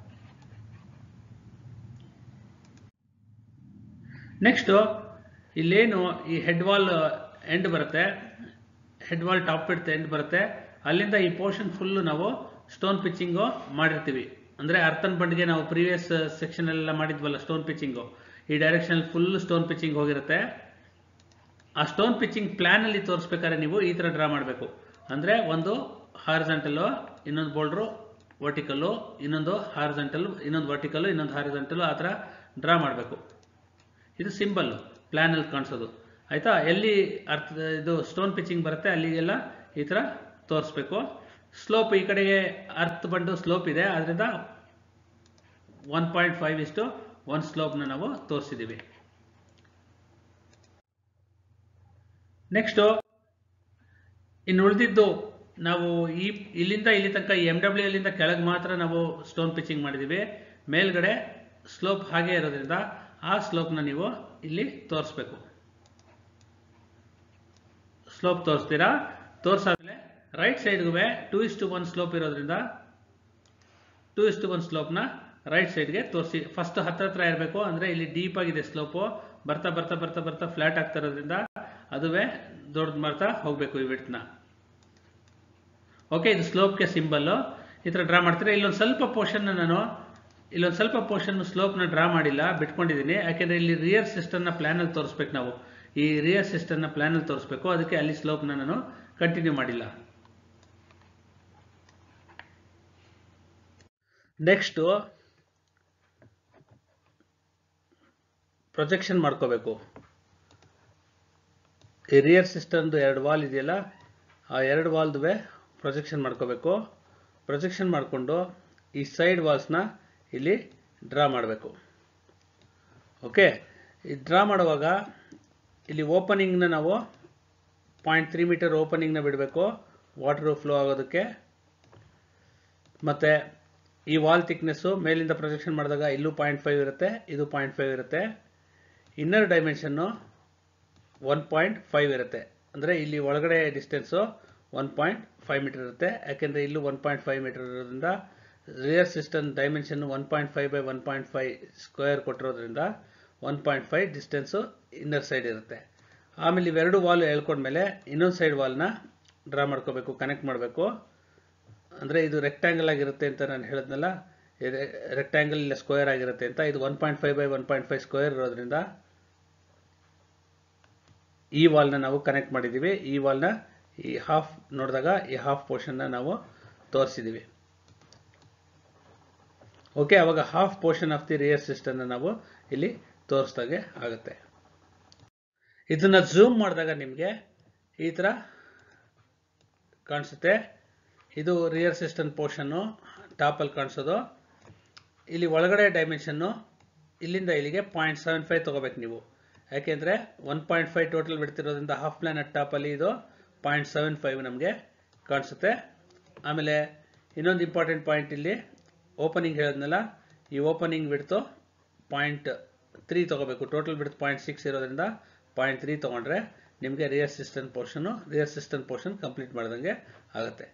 Speaker 1: ನೆಕ್ಸ್ಟು ಇಲ್ಲೇನು ಈ ಹೆಡ್ ವಾಲ್ ಎಂಡ್ ಬರುತ್ತೆ, head wall top width end ಬರುತ್ತೆ. ಅಲ್ಲಿಂದ ಈ ಪೋರ್ಷನ್ ಫುಲ್ಲು ನಾವು ಸ್ಟೋನ್ ಪಿಚ್ಚಿಂಗು ಮಾಡಿರ್ತೀವಿ. ಅಂದರೆ ಅರ್ಥನ್ ಬಂಡ್ಗೆ ನಾವು ಪ್ರೀವಿಯಸ್ ಸೆಕ್ಷನೆಲ್ಲ ಮಾಡಿದ್ವಲ್ಲ ಸ್ಟೋನ್ ಪಿಚ್ಚಿಂಗು, ಈ ಡೈರೆಕ್ಷನಲ್ಲಿ ಫುಲ್ ಸ್ಟೋನ್ ಪಿಚ್ಚಿಂಗ್ ಹೋಗಿರುತ್ತೆ. ಆ ಸ್ಟೋನ್ ಪಿಚ್ಚಿಂಗ್ ಪ್ಲ್ಯಾನಲ್ಲಿ ತೋರಿಸ್ಬೇಕಾದ್ರೆ ನೀವು ಈ ಥರ ಡ್ರಾ ಮಾಡಬೇಕು. ಅಂದರೆ ಒಂದು ಹಾರಿಜಾಂಟಲ್ಲು, ಇನ್ನೊಂದು ಬೋಲ್ಡ್ರು ವರ್ಟಿಕಲ್ಲು, ಇನ್ನೊಂದು ಹಾರಿಜಾಂಟಲ್ಲು, ಇನ್ನೊಂದು ವರ್ಟಿಕಲ್ಲು, ಇನ್ನೊಂದು ಹಾರಿಜಾಂಟಲ್ಲು, ಆ ಥರ ಡ್ರಾ ಮಾಡಬೇಕು. ಇದು ಸಿಂಬಲ್ಲು ಪ್ಲ್ಯಾನಲ್ಲಿ ಕಾಣಿಸೋದು. ಆಯಿತಾ? ಎಲ್ಲಿ ಅರ್ಥ ಇದು ಸ್ಟೋನ್ ಪಿಚ್ಚಿಂಗ್ ಬರುತ್ತೆ ಅಲ್ಲಿಗೆಲ್ಲ ಈ ಥರ ತೋರಿಸ್ಬೇಕು. ಸ್ಲೋಪ್ ಈ ಕಡೆಗೆ ಅರ್ಥ ಬಂದು ಸ್ಲೋಪ್ ಇದೆ, ಅದರಿಂದ ಒನ್ ಪಾಯಿಂಟ್ ಫೈವ್ ಇಷ್ಟು ಒನ್ ಸ್ಲೋಪ್ನ ನಾವು ತೋರಿಸಿದ್ದೀವಿ. ನೆಕ್ಸ್ಟು ಇನ್ನು ಉಳಿದಿದ್ದು ನಾವು ಈ ಇಲ್ಲಿಂದ ಇಲ್ಲಿ ತನಕ ಎಮ್ ಡಬ್ಲ್ಯೂ ಎಲ್ಲಿಂದ ಕೆಳಗೆ ಮಾತ್ರ ನಾವು ಸ್ಟೋನ್ ಪಿಚ್ಚಿಂಗ್ ಮಾಡಿದ್ದೀವಿ. ಮೇಲ್ಗಡೆ ಸ್ಲೋಪ್ ಹಾಗೆ ಇರೋದ್ರಿಂದ ಆ ಸ್ಲೋಪ್ನ ನೀವು ಇಲ್ಲಿ ತೋರಿಸ್ಬೇಕು. ಸ್ಲೋಪ್ ತೋರಿಸ್ತೀರಾ. ತೋರಿಸಾದ್ಮೇಲೆ ರೈಟ್ ಸೈಡ್ಗೂ two is to one slope ಇರೋದ್ರಿಂದ ಟೂ ಇಸ್ ಟು ಒನ್ ಸ್ಲೋಪ್ನ ರೈಟ್ ಸೈಡ್ಗೆ ತೋರಿಸಿ. ಫಸ್ಟ್ ಹತ್ರ ಹತ್ರ ಇರಬೇಕು, ಅಂದರೆ ಇಲ್ಲಿ ಡೀಪ್ ಆಗಿದೆ ಸ್ಲೋಪು, ಬರ್ತಾ ಬರ್ತಾ ಬರ್ತಾ ಬರ್ತಾ ಫ್ಲಾಟ್ ಆಗ್ತಾ ಇರೋದ್ರಿಂದ ಅದುವೇ ದೊಡ್ಡದು ಮಾಡ್ತಾ ಹೋಗಬೇಕು ಈ ವಿಡ್ತ್ನ. ಓಕೆ, ಇದು ಸ್ಲೋಪ್ಗೆ ಸಿಂಬಲ್ಲು. ಈ ಥರ ಡ್ರಾ ಮಾಡ್ತೀರಾ. ಇಲ್ಲೊಂದು ಸ್ವಲ್ಪ ಪೋರ್ಷನ್ನ ನಾನು ಇಲ್ಲೊಂದು ಸ್ವಲ್ಪ ಪೋರ್ಷನ್ ಸ್ಲೋಪ್ನ ಡ್ರಾ ಮಾಡಿಲ್ಲ, ಬಿಟ್ಕೊಂಡಿದ್ದೀನಿ. ಯಾಕೆಂದರೆ ಇಲ್ಲಿ ರಿಯರ್ ಸಿಸ್ಟಮ್ನ ಪ್ಲ್ಯಾನಲ್ಲಿ ತೋರಿಸ್ಬೇಕು ನಾವು. ಈ ರಿಯರ್ ಸಿಸ್ಟಮ್ನ ಪ್ಲ್ಯಾನಲ್ಲಿ ತೋರಿಸ್ಬೇಕು, ಅದಕ್ಕೆ ಅಲ್ಲಿ ಸ್ಲೋಪ್ನ ನಾನು ಕಂಟಿನ್ಯೂ ಮಾಡಿಲ್ಲ. ನೆಕ್ಸ್ಟು ಪ್ರೊಜೆಕ್ಷನ್ ಮಾಡ್ಕೋಬೇಕು. ಈ ರಿಯರ್ ಸಿಸ್ಟಮ್ದು ಎರಡು ವಾಲ್ ಇದೆಯಲ್ಲ, ಆ ಎರಡು ವಾಲ್ದುವೆ ಪ್ರೊಜೆಕ್ಷನ್ ಮಾಡ್ಕೋಬೇಕು. ಪ್ರೊಜೆಕ್ಷನ್ ಮಾಡಿಕೊಂಡು ಈ ಸೈಡ್ ವಾಲ್ಸ್ನ ಇಲ್ಲಿ ಡ್ರಾ ಮಾಡಬೇಕು. ಓಕೆ, ಈ ಡ್ರಾ ಮಾಡುವಾಗ ಇಲ್ಲಿ ಓಪನಿಂಗ್ನ ನಾವು ಪಾಯಿಂಟ್ ತ್ರೀ ಮೀಟರ್ ಓಪನಿಂಗ್ನ ಬಿಡಬೇಕು ವಾಟರ್ ಫ್ಲೋ ಆಗೋದಕ್ಕೆ. ಮತ್ತು ಈ ವಾಲ್ ಥಿಕ್ನೆಸ್ಸು ಮೇಲಿಂದ ಪ್ರೊಜೆಕ್ಷನ್ ಮಾಡಿದಾಗ ಇಲ್ಲೂ ಪಾಯಿಂಟ್ ಫೈವ್ ಇರುತ್ತೆ, ಇದು ಪಾಯಿಂಟ್ ಫೈವ್ ಇರುತ್ತೆ. Inner dimension one point five ಇರುತ್ತೆ, ಅಂದರೆ ಇಲ್ಲಿ ಒಳಗಡೆ distance one point five metre ಇರುತ್ತೆ. ಯಾಕೆಂದರೆ ಇಲ್ಲೂ ಒನ್ ಪಾಯಿಂಟ್ ಫೈವ್ ಮೀಟರ್ ಇರೋದ್ರಿಂದ rear cistern dimension one point five by one point five square ಕೊಟ್ಟಿರೋದ್ರಿಂದ one point five distance inner side ಇರುತ್ತೆ. ಆಮೇಲೆ ಇವೆರಡು ವಾಲ್ ಹೇಳ್ಕೊಂಡ್ಮೇಲೆ ಇನ್ನೊಂದು ಸೈಡ್ ವಾಲ್ನ ಡ್ರಾ ಮಾಡ್ಕೋಬೇಕು, ಕನೆಕ್ಟ್ ಮಾಡಬೇಕು. ಅಂದರೆ ಇದು ರೆಕ್ಟ್ಯಾಂಗಲ್ ಆಗಿರುತ್ತೆ ಅಂತ ನಾನು ಹೇಳಿದ್ನಲ್ಲ, ರೆಕ್ಟ್ಯಾಂಗಲ್ ಇಲ್ಲ ಸ್ಕ್ವೇರ್ ಆಗಿರುತ್ತೆ ಅಂತ. ಇದು one point five by one point five square ಇರೋದ್ರಿಂದ ಈ ವಾಲ್ನ ನಾವು ಕನೆಕ್ಟ್ ಮಾಡಿದ್ದೀವಿ. ಈ ವಾಲ್ನ ಈ ಹಾಫ್ ನೋಡಿದಾಗ ಈ ಹಾಫ್ ಪೋರ್ಷನ್ನ ನಾವು ತೋರಿಸಿದ್ದೀವಿ. ಓಕೆ, ಅವಾಗ half portion of the rear ಸಿಸ್ಟಮ್ನ ನಾವು ಇಲ್ಲಿ ತೋರಿಸ್ದಾಗೆ ಆಗುತ್ತೆ. ಇದನ್ನ ಝೂಮ್ ಮಾಡಿದಾಗ ನಿಮಗೆ ಈ ಥರ ಕಾಣಿಸುತ್ತೆ. ಇದು ರಿಯರ್ ಸಿಸ್ಟಮ್ ಪೋರ್ಷನ್ನು ಟಾಪಲ್ಲಿ ಕಾಣಿಸೋದು. ಇಲ್ಲಿ ಒಳಗಡೆ ಡೈಮೆನ್ಷನ್ನು ಇಲ್ಲಿಂದ ಇಲ್ಲಿಗೆ ಪಾಯಿಂಟ್ ಸೆವೆನ್ ಫೈವ್ ತೊಗೋಬೇಕು ನೀವು. ಯಾಕೆಂದರೆ ಒನ್ ಪಾಯಿಂಟ್ ಫೈವ್ ಟೋಟಲ್ ಬಿಡ್ತಿರೋದ್ರಿಂದ ಹಾಫ್ ಪ್ಲಾನೆಟ್ ಟಾಪಲ್ಲಿ ಇದು ಪಾಯಿಂಟ್ ಸೆವೆನ್ ಫೈವ್ ನಮಗೆ ಕಾಣಿಸುತ್ತೆ. ಆಮೇಲೆ ಇನ್ನೊಂದು ಇಂಪಾರ್ಟೆಂಟ್ ಪಾಯಿಂಟ್, ಇಲ್ಲಿ ಓಪನಿಂಗ್ ಹೇಳಿದ್ನಲ್ಲ, ಈ ಓಪನಿಂಗ್ ಬಿಡ್ತು ಪಾಯಿಂಟ್ ತ್ರೀ ತೊಗೋಬೇಕು. ಟೋಟಲ್ ಬಿಡ್ತು ಪಾಯಿಂಟ್ ಸಿಕ್ಸ್ ಇರೋದ್ರಿಂದ ಪಾಯಿಂಟ್ ತ್ರೀ ತೊಗೊಂಡ್ರೆ ನಿಮಗೆ ರಿಯರ್ ಸಿಸ್ಟಮ್ ಪೋರ್ಷನ್ನು ರಿಯರ್ ಸಿಸ್ಟಮ್ ಪೋರ್ಷನ್ ಕಂಪ್ಲೀಟ್ ಮಾಡ್ದಂಗೆ ಆಗುತ್ತೆ.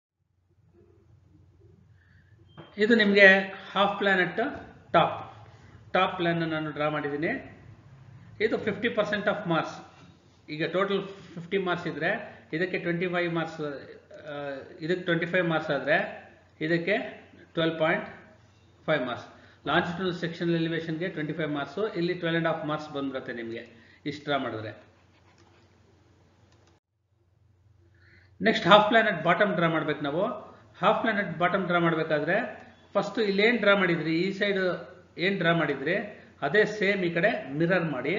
Speaker 1: ಇದು ನಿಮಗೆ half planet top top plan ನಾನು ಡ್ರಾ ಮಾಡಿದ್ದೀನಿ. ಇದು ಫಿಫ್ಟಿ ಪರ್ಸೆಂಟ್ ಆಫ್ ಮಾರ್ಕ್ಸ್. ಈಗ ಟೋಟಲ್ ಫಿಫ್ಟಿ ಮಾರ್ಕ್ಸ್ ಇದ್ದರೆ ಇದಕ್ಕೆ ಟ್ವೆಂಟಿ ಫೈವ್ ಮಾರ್ಕ್ಸ್, ಇದಕ್ಕೆ ಟ್ವೆಂಟಿ ಫೈವ್ ಮಾರ್ಕ್ಸ್ ಆದರೆ ಇದಕ್ಕೆ twelve point five marks. Longitudinal section ಎಲಿವೇಷನ್ಗೆ ಟ್ವೆಂಟಿ ಫೈವ್ ಮಾರ್ಕ್ಸು, ಇಲ್ಲಿ ಟ್ವೆಲ್ ಆ್ಯಂಡ್ ಹಾಫ್ ಮಾರ್ಕ್ಸ್ ಬಂದ್ಬಿಡುತ್ತೆ ನಿಮಗೆ ಇಷ್ಟು ಡ್ರಾ ಮಾಡಿದ್ರೆ. Next half planet bottom draw ಮಾಡ್ಬೇಕು ನಾವು. ಹಾಫ್ ಪ್ಲಾನೆಟ್ ಬಾಟಮ್ ಡ್ರಾ ಮಾಡಬೇಕಾದ್ರೆ ಫಸ್ಟು ಇಲ್ಲೇನು ಡ್ರಾ ಮಾಡಿದ್ರಿ, ಈ ಸೈಡ್ ಏನು ಡ್ರಾ ಮಾಡಿದ್ರಿ ಅದೇ ಸೇಮ್ ಈ ಕಡೆ ಮಿರರ್ ಮಾಡಿ.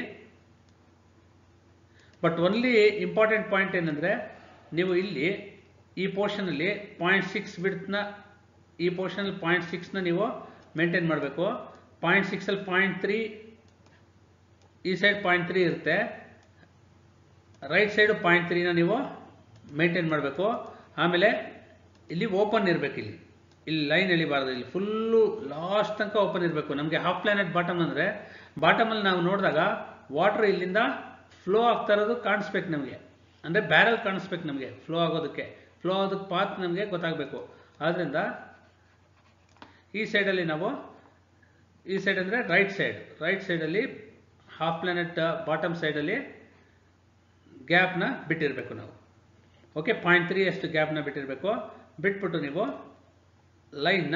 Speaker 1: ಬಟ್ ಓನ್ಲಿ ಇಂಪಾರ್ಟೆಂಟ್ ಪಾಯಿಂಟ್ ಏನಂದರೆ, ನೀವು ಇಲ್ಲಿ ಈ ಪೋರ್ಷನಲ್ಲಿ ಪಾಯಿಂಟ್ ಸಿಕ್ಸ್ ಬಿಡ್ತನ್ನ ಈ ಪೋರ್ಷನಲ್ಲಿ ಪಾಯಿಂಟ್ ಸಿಕ್ಸ್ನ ನೀವು ಮೇಂಟೈನ್ ಮಾಡಬೇಕು. ಪಾಯಿಂಟ್ ಸಿಕ್ಸಲ್ಲಿ ಪಾಯಿಂಟ್ ತ್ರೀ ಈ ಸೈಡ್ ಪಾಯಿಂಟ್ ತ್ರೀ ಇರುತ್ತೆ, ರೈಟ್ ಸೈಡು ಪಾಯಿಂಟ್ ತ್ರೀನ ನೀವು ಮೇಂಟೈನ್ ಮಾಡಬೇಕು. ಆಮೇಲೆ ಇಲ್ಲಿ ಓಪನ್ ಇರಬೇಕು, ಇಲ್ಲಿ ಇಲ್ಲಿ ಲೈನ್ ಎಳಿಬಾರ್ದು, ಇಲ್ಲಿ ಫುಲ್ಲು ಲಾಸ್ಟ್ ತನಕ ಓಪನ್ ಇರಬೇಕು. ನಮಗೆ ಹಾಫ್ ಪ್ಲಾನೆಟ್ ಬಾಟಮ್ ಅಂದರೆ ಬಾಟಮಲ್ಲಿ ನಾವು ನೋಡಿದಾಗ ವಾಟರ್ ಇಲ್ಲಿಂದ ಫ್ಲೋ ಆಗ್ತಾ ಇರೋದು ಕಾಣಿಸ್ಬೇಕು ನಮಗೆ, ಅಂದರೆ ಬ್ಯಾರಲ್ ಕಾಣಿಸ್ಬೇಕು ನಮಗೆ ಫ್ಲೋ ಆಗೋದಕ್ಕೆ. ಫ್ಲೋ ಆಗೋದಕ್ಕೆ ಪಾತ್ ನಮಗೆ ಗೊತ್ತಾಗಬೇಕು. ಆದ್ದರಿಂದ ಈ ಸೈಡಲ್ಲಿ ನಾವು ಈ ಸೈಡ್ ಅಂದರೆ ರೈಟ್ ಸೈಡ್ ರೈಟ್ ಸೈಡಲ್ಲಿ ಹಾಫ್ ಪ್ಲಾನೆಟ್ ಬಾಟಮ್ ಸೈಡಲ್ಲಿ ಗ್ಯಾಪ್ನ ಬಿಟ್ಟಿರಬೇಕು ನಾವು. ಓಕೆ, ಪಾಯಿಂಟ್ ತ್ರೀ ಅಷ್ಟು ಗ್ಯಾಪ್ನ ಬಿಟ್ಟಿರಬೇಕು. ಬಿಟ್ಬಿಟ್ಟು ನೀವು ಲೈನ್ನ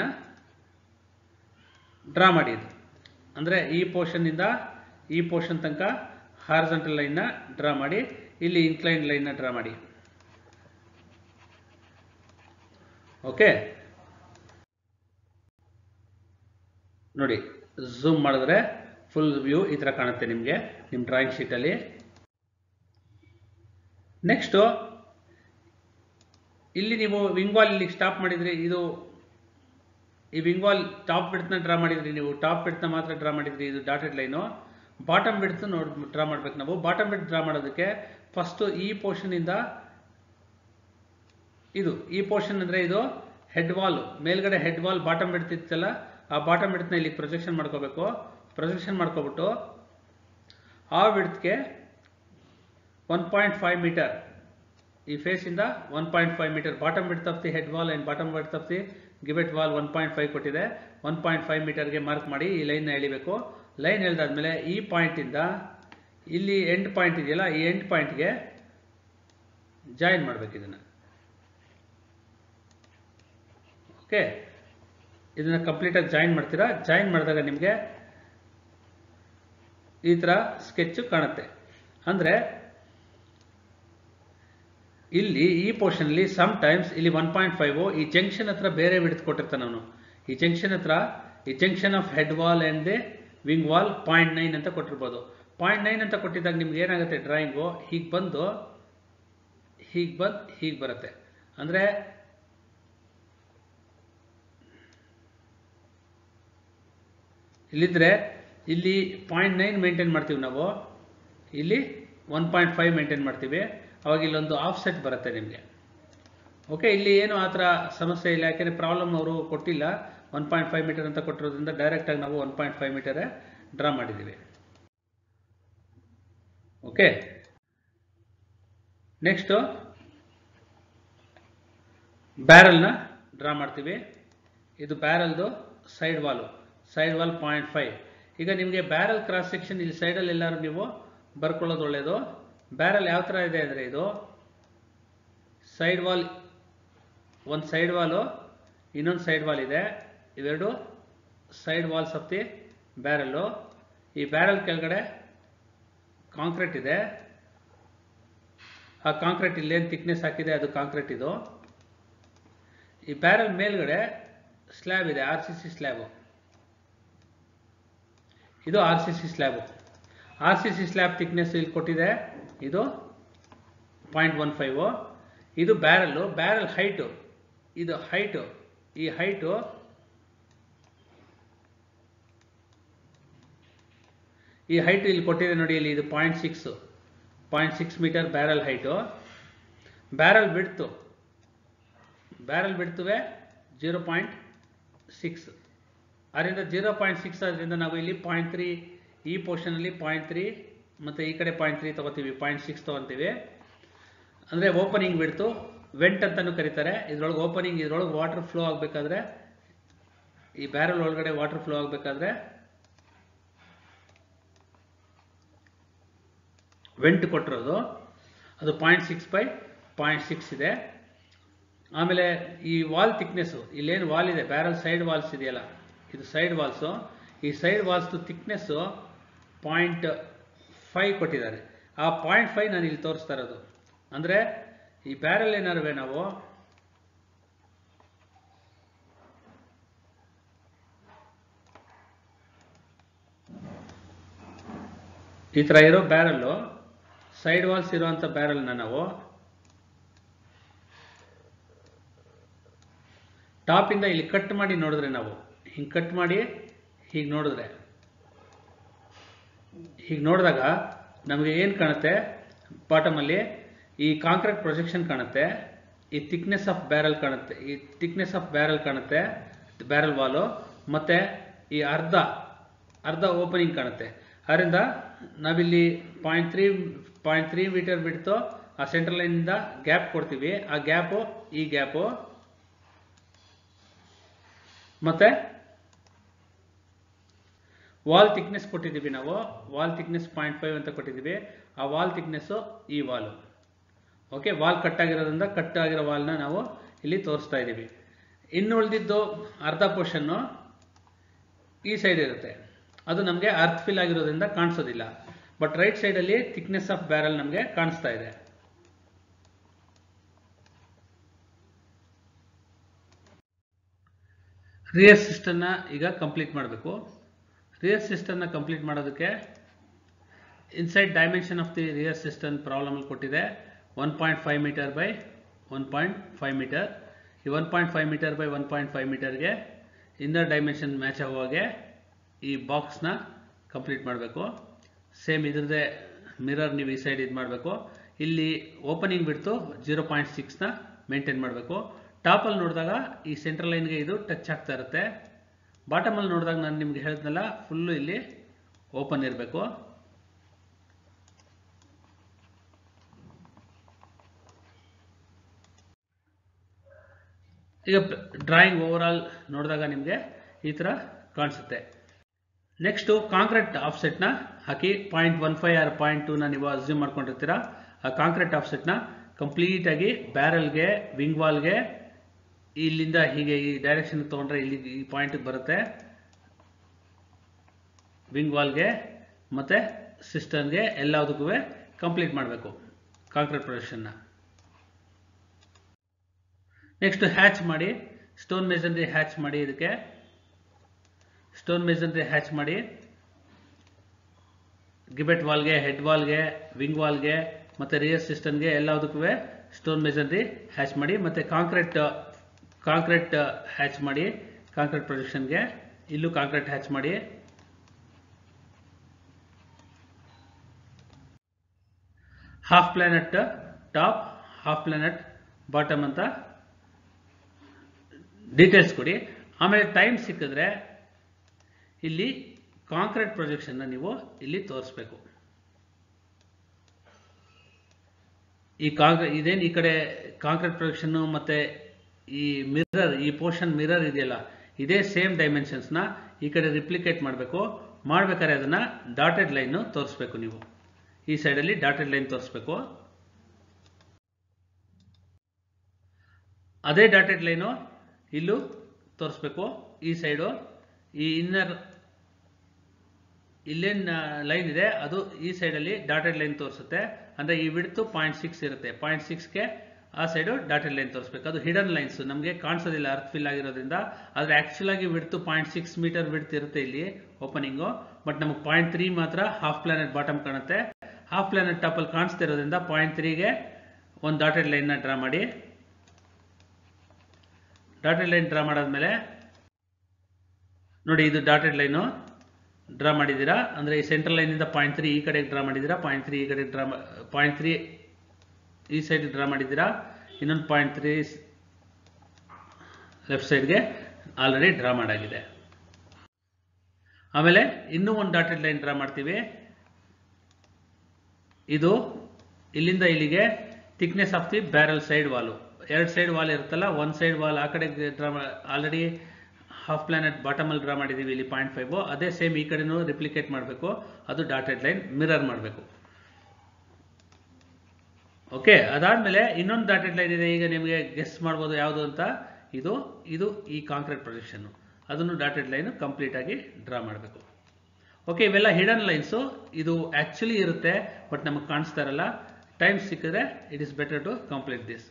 Speaker 1: ಡ್ರಾ ಮಾಡಿ. ಅಂದರೆ ಈ ಪೋರ್ಷನ್ನಿಂದ ಈ ಪೋರ್ಷನ್ ತನಕ ಹಾರಿಜಾಂಟಲ್ ಲೈನ್ನ ಡ್ರಾ ಮಾಡಿ, ಇಲ್ಲಿ ಇನ್ಕ್ಲೈನ್ ಲೈನ್ನ ಡ್ರಾ ಮಾಡಿ. ಓಕೆ, ನೋಡಿ ಝೂಮ್ ಮಾಡಿದ್ರೆ ಫುಲ್ ವ್ಯೂ ಈ ಥರ ಕಾಣುತ್ತೆ ನಿಮಗೆ ನಿಮ್ಮ ಡ್ರಾಯಿಂಗ್ ಶೀಟಲ್ಲಿ. ನೆಕ್ಸ್ಟು ಇಲ್ಲಿ ನೀವು ವಿಂಗ್ ವಾಲ್ ಇಲ್ಲಿ ಸ್ಟಾಪ್ ಮಾಡಿದ್ರಿ, ಇದು ಈ ವಿಂಗ್ ವಾಲ್ ಟಾಪ್ ಬಿಡ್ತನ್ನ ಡ್ರಾ ಮಾಡಿದ್ರಿ ನೀವು, ಟಾಪ್ ಬಿಡ್ತನ್ನ ಮಾತ್ರ ಡ್ರಾ ಮಾಡಿದ್ರಿ, ಇದು ಡಾಟೆಡ್ ಲೈನು. ಬಾಟಮ್ ಬಿಡ್ತು ನೋಡಿ ಡ್ರಾ ಮಾಡ್ಬೇಕು ನಾವು. ಬಾಟಮ್ ಬಿಡ್ ಡ್ರಾ ಮಾಡೋದಕ್ಕೆ ಫಸ್ಟು ಈ ಪೋರ್ಷನಿಂದ ಇದು ಈ ಪೋರ್ಷನ್ ಅಂದರೆ ಇದು ಹೆಡ್ ವಾಲ್, ಮೇಲ್ಗಡೆ ಹೆಡ್ ವಾಲ್ ಬಾಟಮ್ ಬಿಡ್ತಿತ್ತಲ್ಲ, ಆ ಬಾಟಮ್ ಬಿಡ್ತನ್ನ ಇಲ್ಲಿ ಪ್ರೊಜೆಕ್ಷನ್ ಮಾಡ್ಕೋಬೇಕು. ಪ್ರೊಜೆಕ್ಷನ್ ಮಾಡ್ಕೊಬಿಟ್ಟು ಆ ಬಿಡ್ತ್ಗೆ ಒನ್ ಪಾಯಿಂಟ್ ಫೈವ್ ಮೀಟರ್ ಈ ಫೇಸ್ ಇಂದ one point five meter bottom width of the head wall and bottom width of the ಗಿವೆಟ್ ವಾಲ್ ಒನ್ ಪಾಯಿಂಟ್ ಫೈವ್ ಕೊಟ್ಟಿದೆ. ಒನ್ ಪಾಯಿಂಟ್ ಫೈವ್ ಮೀಟರ್ಗೆ ಮಾರ್ಕ್ ಮಾಡಿ ಈ ಲೈನ್ ಎಳಿಬೇಕು. ಲೈನ್ ಎಳೆದಾದ್ಮೇಲೆ ಈ ಪಾಯಿಂಟ್ ಇಂದ ಇಲ್ಲಿ ಎಂಡ್ ಪಾಯಿಂಟ್ ಇದೆಯಲ್ಲ, ಈ ಎಂಡ್ ಪಾಯಿಂಟ್ಗೆ ಜಾಯಿನ್ ಮಾಡ್ಬೇಕು ಇದನ್ನ. ಓಕೆ, ಇದನ್ನ ಕಂಪ್ಲೀಟ್ ಆಗಿ ಜಾಯಿನ್ ಮಾಡ್ತೀರಾ. ಜಾಯಿನ್ ಮಾಡಿದಾಗ ನಿಮಗೆ ಈ ತರ ಸ್ಕೆಚ್ ಕಾಣುತ್ತೆ. ಅಂದ್ರೆ ಇಲ್ಲಿ ಈ ಪೋರ್ಷನ್ ಅಲ್ಲಿ ಸಮ್ ಟೈಮ್ಸ್ ಇಲ್ಲಿ ಒನ್ ಪಾಯಿಂಟ್ ಫೈವ್ ಈ ಜಂಕ್ಷನ್ ಹತ್ರ ಬೇರೆ ವಿಡ್ತ್ ಕೊಟ್ಟಿರ್ತಾನೆ ಅವನು. ಈ ಜಂಕ್ಷನ್ ಹತ್ರ ಈ junction of head wall and the wing wall point nine ಅಂತ ಕೊಟ್ಟಿರ್ಬೋದು. ಪಾಯಿಂಟ್ ನೈನ್ ಅಂತ ಕೊಟ್ಟಿದ್ದಾಗ ನಿಮ್ಗೆ ಏನಾಗುತ್ತೆ, ಡ್ರಾಯಿಂಗು ಹೀಗೆ ಬಂದು ಹೀಗೆ ಬಂದು ಹೀಗೆ ಬರುತ್ತೆ. ಅಂದ್ರೆ ಇಲ್ಲಿದ್ರೆ ಇಲ್ಲಿ ಪಾಯಿಂಟ್ ನೈನ್ ಮೇಂಟೈನ್ ಮಾಡ್ತೀವಿ ನಾವು, ಇಲ್ಲಿ ಒನ್ ಪಾಯಿಂಟ್ ಫೈವ್ ಮೇಂಟೈನ್ ಮಾಡ್ತೀವಿ. ಅವಾಗ ಇಲ್ಲೊಂದು ಆಫ್ ಸೆಟ್ ಬರುತ್ತೆ ನಿಮಗೆ. ಓಕೆ, ಇಲ್ಲಿ ಏನು ಆ ಥರ ಸಮಸ್ಯೆ ಇಲ್ಲ, ಯಾಕೆಂದರೆ ಪ್ರಾಬ್ಲಮ್ ಅವರು ಕೊಟ್ಟಿಲ್ಲ. ಒನ್ ಪಾಯಿಂಟ್ ಫೈವ್ ಮೀಟರ್ ಅಂತ ಕೊಟ್ಟಿರೋದ್ರಿಂದ ಡೈರೆಕ್ಟಾಗಿ ನಾವು ಒನ್ ಪಾಯಿಂಟ್ ಫೈವ್ ಮೀಟರೇ ಡ್ರಾ ಮಾಡಿದ್ದೀವಿ. ಓಕೆ, ನೆಕ್ಸ್ಟು ಬ್ಯಾರಲ್ನ ಡ್ರಾ ಮಾಡ್ತೀವಿ. ಇದು ಬ್ಯಾರಲ್ದು side wall, side wall point five. ಈಗ ನಿಮಗೆ ಬ್ಯಾರಲ್ ಕ್ರಾಸ್ ಸೆಕ್ಷನ್ ಇಲ್ಲಿ ಸೈಡಲ್ಲಿ ಎಲ್ಲರೂ ನೀವು ಬರ್ಕೊಳ್ಳೋದು ಒಳ್ಳೆಯದು. ಬ್ಯಾರಲ್ ಯಾವ ಥರ ಇದೆ ಅಂದರೆ, ಇದು ಸೈಡ್ ವಾಲ್, ಒಂದು ಸೈಡ್ ವಾಲು, ಇನ್ನೊಂದು ಸೈಡ್ ವಾಲ್ ಇದೆ. ಇವೆರಡು side walls of the barrel. ಈ ಬ್ಯಾರಲ್ ಕೆಳಗಡೆ ಕಾಂಕ್ರೀಟ್ ಇದೆ. ಆ ಕಾಂಕ್ರೀಟ್ ಇಲ್ಲೇನು ಥಿಕ್ನೆಸ್ ಹಾಕಿದೆ ಅದು ಕಾಂಕ್ರೀಟ್ ಇದು. ಈ ಬ್ಯಾರಲ್ ಮೇಲ್ಗಡೆ ಸ್ಲ್ಯಾಬ್ ಇದೆ, ಆರ್ ಸಿ ಸಿ ಸ್ಲ್ಯಾಬು. ಇದು R C C slab. R C C slab thickness ಇಲ್ಲಿ ಕೊಟ್ಟಿದೆ, ಇದು ಪಾಯಿಂಟ್ ಒನ್ ಫೈವ್. ಇದು ಬ್ಯಾರಲ್ಲು, ಬ್ಯಾರಲ್ ಹೈಟು, ಇದು ಹೈಟು, ಈ ಹೈಟು ಈ ಹೈಟು ಇಲ್ಲಿ ಕೊಟ್ಟಿದೆ ನೋಡಿ, ಇಲ್ಲಿ ಇದು point six point six meter barrel height. Barrel breadth barrel ಬಿಡ್ತುವೆ ಜೀರೋ ಪಾಯಿಂಟ್ ಸಿಕ್ಸ್. ಅದರಿಂದ ಜೀರೋ ಪಾಯಿಂಟ್ ಸಿಕ್ಸ್ ಅದರಿಂದ ನಾವು ಇಲ್ಲಿ ಪಾಯಿಂಟ್ ತ್ರೀ, ಈ ಪೋರ್ಷನಲ್ಲಿ ಪಾಯಿಂಟ್ ತ್ರೀ ಮತ್ತು ಈ ಕಡೆ ಪಾಯಿಂಟ್ ತ್ರೀ ತೊಗೋತೀವಿ, ಪಾಯಿಂಟ್ ಸಿಕ್ಸ್ ತೊಗೊತೀವಿ. ಅಂದರೆ ಓಪನಿಂಗ್ ಬಿಡ್ತು, ವೆಂಟ್ ಅಂತಲೂ ಕರೀತಾರೆ. ಇದ್ರೊಳಗೆ ಓಪನಿಂಗ್, ಇದ್ರೊಳಗೆ ವಾಟರ್ ಫ್ಲೋ ಆಗಬೇಕಾದ್ರೆ, ಈ ಬ್ಯಾರಲ್ ಒಳಗಡೆ ವಾಟರ್ ಫ್ಲೋ ಆಗಬೇಕಾದ್ರೆ ವೆಂಟ್ ಕೊಟ್ಟಿರೋದು, ಅದು point six by point six ಇದೆ. ಆಮೇಲೆ ಈ ವಾಲ್ ಥಿಕ್ನೆಸ್ಸು, ಇಲ್ಲೇನು ವಾಲ್ ಇದೆ, ಬ್ಯಾರಲ್ ಸೈಡ್ ವಾಲ್ಸ್ ಇದೆಯಲ್ಲ, ಇದು ಸೈಡ್ ವಾಲ್ಸು. ಈ ಸೈಡ್ ವಾಲ್ಸ್ದು ಥಿಕ್ನೆಸ್ಸು ಪಾಯಿಂಟ್ ಫೈವ್ ಕೊಟ್ಟಿದ್ದಾರೆ. ಆ ಪಾಯಿಂಟ್ ಫೈವ್ ನಾನು ಇಲ್ಲಿ ತೋರಿಸ್ತಾ ಇರೋದು. ಅಂದರೆ ಈ ಬ್ಯಾರಲ್ ಏನಾರುವೆ ನಾವು ಈ ಥರ ಇರೋ ಬ್ಯಾರಲ್ಲು, ಸೈಡ್ ವಾಲ್ಸ್ ಇರುವಂಥ ಬ್ಯಾರಲ್ನ ನಾವು ಟಾಪಿಂದ ಇಲ್ಲಿ ಕಟ್ ಮಾಡಿ ನೋಡಿದ್ರೆ, ನಾವು ಹಿಂಗೆ ಕಟ್ ಮಾಡಿ ಹೀಗೆ ನೋಡಿದ್ರೆ, ಹೀಗೆ ನೋಡಿದಾಗ ನಮಗೆ ಏನು ಕಾಣುತ್ತೆ, ಬಾಟಮಲ್ಲಿ ಈ ಕಾಂಕ್ರೀಟ್ ಪ್ರೊಜೆಕ್ಷನ್ ಕಾಣುತ್ತೆ, ಈ ಥಿಕ್ನೆಸ್ ಆಫ್ ಬ್ಯಾರಲ್ ಕಾಣುತ್ತೆ, ಈ ಥಿಕ್ನೆಸ್ ಆಫ್ ಬ್ಯಾರಲ್ ಕಾಣುತ್ತೆ, ಬ್ಯಾರಲ್ ವಾಲು, ಮತ್ತು ಈ ಅರ್ಧ ಅರ್ಧ ಓಪನಿಂಗ್ ಕಾಣುತ್ತೆ. ಅದರಿಂದ ನಾವಿಲ್ಲಿ point three point three meter breadth ಆ ಸೆಂಟ್ರಲ್ ಲೈನಿಂದ ಗ್ಯಾಪ್ ಕೊಡ್ತೀವಿ. ಆ ಗ್ಯಾಪು ಈ ಗ್ಯಾಪು ಮತ್ತೆ ವಾಲ್ ಥಿಕ್ನೆಸ್ ಕೊಟ್ಟಿದ್ದೀವಿ ನಾವು, ವಾಲ್ ಥಿಕ್ನೆಸ್ ಪಾಯಿಂಟ್ ಫೈವ್ ಅಂತ ಕೊಟ್ಟಿದ್ದೀವಿ. ಆ ವಾಲ್ ಥಿಕ್ನೆಸ್ಸು ಈ ವಾಲು. ಓಕೆ, ವಾಲ್ ಕಟ್ ಆಗಿರೋದ್ರಿಂದ ಕಟ್ ಆಗಿರೋ ವಾಲ್ನ ನಾವು ಇಲ್ಲಿ ತೋರಿಸ್ತಾ ಇದ್ದೀವಿ. ಇನ್ನು ಉಳಿದಿದ್ದು ಅರ್ಧ ಪೋರ್ಷನ್ನು ಈ ಸೈಡ್ ಇರುತ್ತೆ, ಅದು ನಮಗೆ ಅರ್ತ್ ಫಿಲ್ ಆಗಿರೋದ್ರಿಂದ ಕಾಣಿಸೋದಿಲ್ಲ. ಬಟ್ ರೈಟ್ ಸೈಡಲ್ಲಿ ಥಿಕ್ನೆಸ್ ಆಫ್ ಬ್ಯಾರಲ್ ನಮಗೆ ಕಾಣಿಸ್ತಾ ಇದೆ. ರಿಯರ್ ಸಿಸ್ಟಮ್ನ ಈಗ ಕಂಪ್ಲೀಟ್ ಮಾಡಬೇಕು. ರಿಯರ್ ಸಿಸ್ಟಮ್ನ ಕಂಪ್ಲೀಟ್ ಮಾಡೋದಕ್ಕೆ inside dimension of the rear system ಪ್ರಾಬ್ಲಮಲ್ಲಿ ಕೊಟ್ಟಿದೆ one point five meter by one point five meter. ಈ one point five meter by one point five ಮೀಟರ್ಗೆ ಇನ್ನರ್ ಡೈಮೆನ್ಷನ್ ಮ್ಯಾಚ್ ಆಗುವಾಗೆ ಈ ಬಾಕ್ಸ್ನ ಕಂಪ್ಲೀಟ್ ಮಾಡಬೇಕು. ಸೇಮ್ ಇದ್ರದ್ದೇ ಮಿರರ್ ನೀವು ಈ ಸೈಡ್ ಇದು ಮಾಡಬೇಕು. ಇಲ್ಲಿ ಓಪನಿಂಗ್ ಬಿಡ್ತು ಜೀರೋ ಪಾಯಿಂಟ್ ಸಿಕ್ಸ್ನ ಮೇಂಟೈನ್ ಮಾಡಬೇಕು. ಟಾಪಲ್ಲಿ ನೋಡಿದಾಗ ಈ ಸೆಂಟ್ರಲ್ ಲೈನ್ಗೆ ಇದು ಟಚ್ ಆಗ್ತಾ ಇರುತ್ತೆ. ಬಾಟಮಲ್ಲಿ ನೋಡಿದಾಗ ನಾನು ನಿಮ್ಗೆ ಹೇಳಿದ್ನಲ್ಲ, ಫುಲ್ಲು ಇಲ್ಲಿ ಓಪನ್ ಇರಬೇಕು. ಈಗ ಡ್ರಾಯಿಂಗ್ ಓವರ್ ಆಲ್ ನೋಡಿದಾಗ ನಿಮಗೆ ಈ ಥರ ಕಾಣಿಸುತ್ತೆ. ನೆಕ್ಸ್ಟು ಕಾಂಕ್ರೀಟ್ ಆಫ್ಸೆಟ್ನ ಹಾಕಿ point one five or point ಟೂನ ನೀವು ಅಸ್ಯೂಮ್ ಮಾಡ್ಕೊಂಡಿರ್ತೀರ. ಆ ಕಾಂಕ್ರೀಟ್ ಆಫ್ಸೆಟ್ನ ಕಂಪ್ಲೀಟಾಗಿ ಬ್ಯಾರಲ್ಗೆ ವಿಂಗ್ ವಾಲ್ಗೆ ಇಲ್ಲಿಂದ ಹೀಗೆ ಈ ಡೈರೆಕ್ಷನ್ ತೊಗೊಂಡ್ರೆ ಇಲ್ಲಿ ಈ ಪಾಯಿಂಟಿಗೆ ಬರುತ್ತೆ. ವಿಂಗ್ ವಾಲ್ಗೆ ಮತ್ತು ಸಿಸ್ಟಮ್ಗೆ ಎಲ್ಲದಕ್ಕೂ ಕಂಪ್ಲೀಟ್ ಮಾಡಬೇಕು ಕಾಂಕ್ರೀಟ್ ಪ್ರೊಜೆಕ್ಷನ್ನ. ನೆಕ್ಸ್ಟ್ ಹ್ಯಾಚ್ ಮಾಡಿ, ಸ್ಟೋನ್ ಮೇಸನ್ರಿ ಹ್ಯಾಚ್ ಮಾಡಿ. ಇದಕ್ಕೆ ಸ್ಟೋನ್ ಮೇಸನ್ರಿ ಹ್ಯಾಚ್ ಮಾಡಿ ಗಿಬೆಟ್ ವಾಲ್ಗೆ, ಹೆಡ್ ವಾಲ್ಗೆ, ವಿಂಗ್ ವಾಲ್ಗೆ ಮತ್ತು ರಿಯರ್ ಸಿಸ್ಟಮ್ಗೆ ಎಲ್ಲದಕ್ಕೂ ಸ್ಟೋನ್ ಮೇಸನ್ರಿ ಹ್ಯಾಚ್ ಮಾಡಿ. ಮತ್ತು ಕಾಂಕ್ರೀಟ್ ಕಾಂಕ್ರೀಟ್ ಹ್ಯಾಚ್ ಮಾಡಿ. ಕಾಂಕ್ರೀಟ್ ಪ್ರೊಜೆಕ್ಷನ್ಗೆ ಇಲ್ಲೂ ಕಾಂಕ್ರೀಟ್ ಹ್ಯಾಚ್ ಮಾಡಿ. Half planet top, half planet bottom ಅಂತ ಡೀಟೇಲ್ಸ್ ಕೊಡಿ. ಆಮೇಲೆ ಟೈಮ್ ಸಿಕ್ಕಿದ್ರೆ ಇಲ್ಲಿ ಕಾಂಕ್ರೀಟ್ ಪ್ರೊಜೆಕ್ಷನ್ನ ನೀವು ಇಲ್ಲಿ ತೋರಿಸ್ಬೇಕು. ಈ ಕಾಂಕ್ರೀ ಇದೇನು ಈ ಕಡೆ ಕಾಂಕ್ರೀಟ್ ಪ್ರೊಜೆಕ್ಷನ್ನು ಮತ್ತು ಈ ಮಿರರ್, ಈ ಪೋರ್ಷನ್ ಮಿರರ್ ಇದೆಯಲ್ಲ, ಇದೇ ಸೇಮ್ ಡೈಮೆನ್ಷನ್ಸ್ನ ಈ ಕಡೆ ರಿಪ್ಲಿಕೇಟ್ ಮಾಡಬೇಕು. ಮಾಡ್ಬೇಕಾದ್ರೆ ಅದನ್ನು ಡಾಟೆಡ್ ಲೈನು ತೋರಿಸ್ಬೇಕು. ನೀವು ಈ ಸೈಡಲ್ಲಿ ಡಾಟೆಡ್ ಲೈನ್ ತೋರಿಸ್ಬೇಕು. ಅದೇ ಡಾಟೆಡ್ ಲೈನು ಇಲ್ಲೂ ತೋರಿಸ್ಬೇಕು. ಈ ಸೈಡು ಈ ಇನ್ನರ್ ಇಲ್ಲೇನು ಲೈನ್ ಇದೆ ಅದು ಈ ಸೈಡಲ್ಲಿ ಡಾಟೆಡ್ ಲೈನ್ ತೋರಿಸುತ್ತೆ. ಅಂದರೆ ಈ ವಿಡ್ತು ಪಾಯಿಂಟ್ ಸಿಕ್ಸ್ ಇರುತ್ತೆ. ಪಾಯಿಂಟ್ ಸಿಕ್ಸ್ಗೆ ಆ ಸೈಡು ಡಾಟೆಡ್ ಲೈನ್ ತೋರಿಸ್ಬೇಕು. ಅದು ಹಿಡನ್ ಲೈನ್ಸ್, ನಮಗೆ ಕಾಣಿಸೋದಿಲ್ಲ ಅರ್ತ್ ಫಿಲ್ ಆಗಿರೋದ್ರಿಂದ. ಆದರೆ ಆ್ಯಕ್ಚುಲ್ ಆಗಿ width point six meter width ಇರುತ್ತೆ ಇಲ್ಲಿ ಓಪನಿಂಗು. ಬಟ್ ನಮಗೆ ಪಾಯಿಂಟ್ ತ್ರೀ ಮಾತ್ರ ಹಾಫ್ ಪ್ಲಾನೆಟ್ ಬಾಟಮ್ ಕಾಣುತ್ತೆ. ಹಾಫ್ ಪ್ಲಾನೆಟ್ ಟಾಪಲ್ಲಿ ಕಾಣಿಸ್ತಿರೋದ್ರಿಂದ ಪಾಯಿಂಟ್ ತ್ರೀಗೆ ಒಂದು ಡಾಟೆಡ್ ಲೈನ್ನ ಡ್ರಾ ಮಾಡಿ. ಡಾಟೆಡ್ ಲೈನ್ ಡ್ರಾ ಮಾಡಾದ್ಮೇಲೆ ನೋಡಿ, ಇದು ಡಾಟೆಡ್ ಲೈನು ಡ್ರಾ ಮಾಡಿದ್ದೀರಾ. ಅಂದರೆ ಈ ಸೆಂಟ್ರಲ್ ಲೈನಿಂದ ಪಾಯಿಂಟ್ ತ್ರೀ ಈ ಕಡೆಗೆ ಡ್ರಾ ಮಾಡಿದ್ದೀರಾ, ಪಾಯಿಂಟ್ ತ್ರೀ ಈ ಕಡೆ ಡ್ರಾ ಪಾಯಿಂಟ್ ತ್ರೀ ಈ ಸೈಡ್ ಡ್ರಾ ಮಾಡಿದ್ದೀರಾ. ಇನ್ನೊಂದು ಪಾಯಿಂಟ್ ತ್ರೀ ಲೆಫ್ಟ್ ಸೈಡ್ಗೆ ಆಲ್ರೆಡಿ ಡ್ರಾ ಮಾಡಾಗಿದೆ. ಆಮೇಲೆ ಇನ್ನೂ ಒಂದು ಡಾಟೆಡ್ ಲೈನ್ ಡ್ರಾ ಮಾಡ್ತೀವಿ. ಇದು ಇಲ್ಲಿಂದ ಇಲ್ಲಿಗೆ thickness of the barrel side wall. ಎರಡು ಸೈಡ್ ವಾಲ್ ಇರುತ್ತಲ್ಲ, ಒಂದು ಸೈಡ್ ವಾಲ್ ಆ ಕಡೆ ಡ್ರಾ ಆಲ್ರೆಡಿ ಹಾಫ್ ಪ್ಲಾನೆಟ್ ಬಾಟಮಲ್ಲಿ ಡ್ರಾ ಮಾಡಿದ್ದೀವಿ ಇಲ್ಲಿ ಪಾಯಿಂಟ್ ಫೈವ್. ಅದೇ ಸೇಮ್ ಈ ಕಡೆನೂ ರಿಪ್ಲಿಕೇಟ್ ಮಾಡಬೇಕು. ಅದು ಡಾಟೆಡ್ ಲೈನ್ ಮಿರರ್ ಮಾಡಬೇಕು. ಓಕೆ, ಅದಾದಮೇಲೆ ಇನ್ನೊಂದು ಡಾಟೆಡ್ ಲೈನ್ ಇದೆ. ಈಗ ನಿಮಗೆ ಗೆಸ್ ಮಾಡ್ಬೋದು ಯಾವುದು ಅಂತ. ಇದು ಇದು ಈ ಕಾಂಕ್ರೀಟ್ ಪ್ರೊಜೆಕ್ಷನ್ನು, ಅದನ್ನು ಡಾಟೆಡ್ ಲೈನು ಕಂಪ್ಲೀಟಾಗಿ ಡ್ರಾ ಮಾಡಬೇಕು. ಓಕೆ, ಇವೆಲ್ಲ ಹಿಡನ್ ಲೈನ್ಸು. ಇದು ಆ್ಯಕ್ಚುಲಿ ಇರುತ್ತೆ ಬಟ್ ನಮಗೆ ಕಾಣಿಸ್ತಾ ಇರಲ್ಲ. ಟೈಮ್ ಸಿಕ್ಕಿದ್ರೆ it is better to complete this.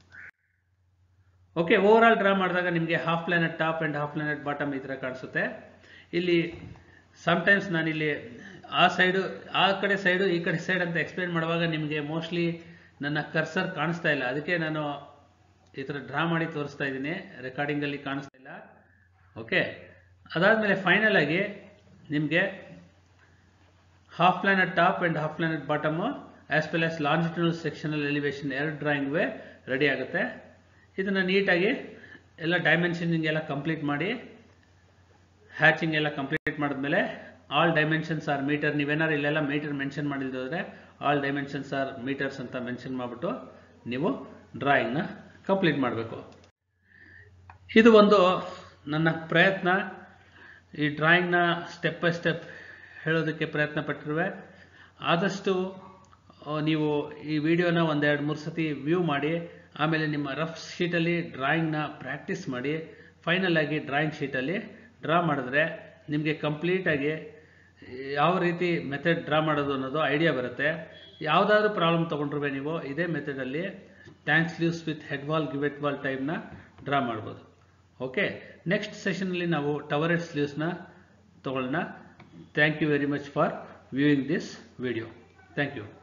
Speaker 1: Okay, overall draw ಮಾಡಿದಾಗ ನಿಮಗೆ half planet top and half planet bottom ಈ ಥರ ಕಾಣಿಸುತ್ತೆ. ಇಲ್ಲಿ ಸಮ್ಟೈಮ್ಸ್ ನಾನಿಲ್ಲಿ ಆ ಸೈಡು ಆ ಕಡೆ ಸೈಡು ಈ ಕಡೆ ಸೈಡ್ ಅಂತ ಎಕ್ಸ್ಪ್ಲೇನ್ ಮಾಡುವಾಗ ನಿಮಗೆ ಮೋಸ್ಟ್ಲಿ ನನ್ನ ಕರ್ಸರ್ ಕಾಣಿಸ್ತಾ ಇಲ್ಲ. ಅದಕ್ಕೆ ನಾನು ಈ ಥರ ಡ್ರಾ ಮಾಡಿ ತೋರಿಸ್ತಾ ಇದ್ದೀನಿ. ರೆಕಾರ್ಡಿಂಗಲ್ಲಿ ಕಾಣಿಸ್ತಾ ಇಲ್ಲ. ಓಕೆ, ಅದಾದಮೇಲೆ ಫೈನಲ್ ಆಗಿ ನಿಮಗೆ half planet top and half planet bottom as well as longitudinal sectional elevation ಎರಡು ಡ್ರಾಯಿಂಗ್ವೇ ರೆಡಿ ಆಗುತ್ತೆ. ಇದನ್ನು ನೀಟಾಗಿ ಎಲ್ಲ ಡೈಮೆನ್ಷನಿಂಗ್ ಎಲ್ಲ ಕಂಪ್ಲೀಟ್ ಮಾಡಿ, ಹ್ಯಾಚಿಂಗ್ ಎಲ್ಲ ಕಂಪ್ಲೀಟ್ ಮಾಡಿದ್ಮೇಲೆ ಆಲ್ ಡೈಮೆನ್ಷನ್ಸ್ ಆರ್ ಮೀಟರ್. ನೀವೇನಾದ್ರು ಇಲ್ಲೆಲ್ಲ ಮೀಟರ್ ಮೆನ್ಷನ್ ಮಾಡಿಲ್ದೋದ್ರೆ ಆಲ್ ಡೈಮೆನ್ಷನ್ಸ್ ಆರ್ ಮೀಟರ್ಸ್ ಅಂತ ಮೆನ್ಷನ್ ಮಾಡಿಬಿಟ್ಟು ನೀವು ಡ್ರಾಯಿಂಗ್ನ ಕಂಪ್ಲೀಟ್ ಮಾಡಬೇಕು. ಇದು ಒಂದು ನನ್ನ ಪ್ರಯತ್ನ. ಈ ಡ್ರಾಯಿಂಗ್ನ ಸ್ಟೆಪ್ ಬೈ ಸ್ಟೆಪ್ ಹೇಳೋದಕ್ಕೆ ಪ್ರಯತ್ನ ಪಟ್ಟಿರುವೆ. ಆದಷ್ಟು ನೀವು ಈ ವಿಡಿಯೋನ ಒಂದೆರಡು ಮೂರು ಸತಿ ವ್ಯೂ ಮಾಡಿ, ಆಮೇಲೆ ನಿಮ್ಮ ರಫ್ ಶೀಟಲ್ಲಿ ಡ್ರಾಯಿಂಗ್ನ ಪ್ರಾಕ್ಟೀಸ್ ಮಾಡಿ, ಫೈನಲ್ ಆಗಿ ಡ್ರಾಯಿಂಗ್ ಶೀಟಲ್ಲಿ ಡ್ರಾ ಮಾಡಿದ್ರೆ ನಿಮಗೆ ಕಂಪ್ಲೀಟಾಗಿ ಯಾವ ರೀತಿ ಮೆಥಡ್ ಡ್ರಾ ಮಾಡೋದು ಅನ್ನೋದು ಐಡಿಯಾ ಬರುತ್ತೆ. ಯಾವುದಾದ್ರೂ ಪ್ರಾಬ್ಲಮ್ ತೊಗೊಂಡ್ರೆ ನೀವು ಇದೇ ಮೆಥಡಲ್ಲಿ tank sleeves with head wall ಗಿವೆಟ್ ವಾಲ್ ಟೈಪ್ನ ಡ್ರಾ ಮಾಡ್ಬೋದು. ಓಕೆ, ನೆಕ್ಸ್ಟ್ ಸೆಷನಲ್ಲಿ ನಾವು ಟವರೆಡ್ ಸ್ಲೀವ್ಸ್ನ ತೊಗೊಳ್ಳೋಣ. Thank you very much for viewing this video. Thank you.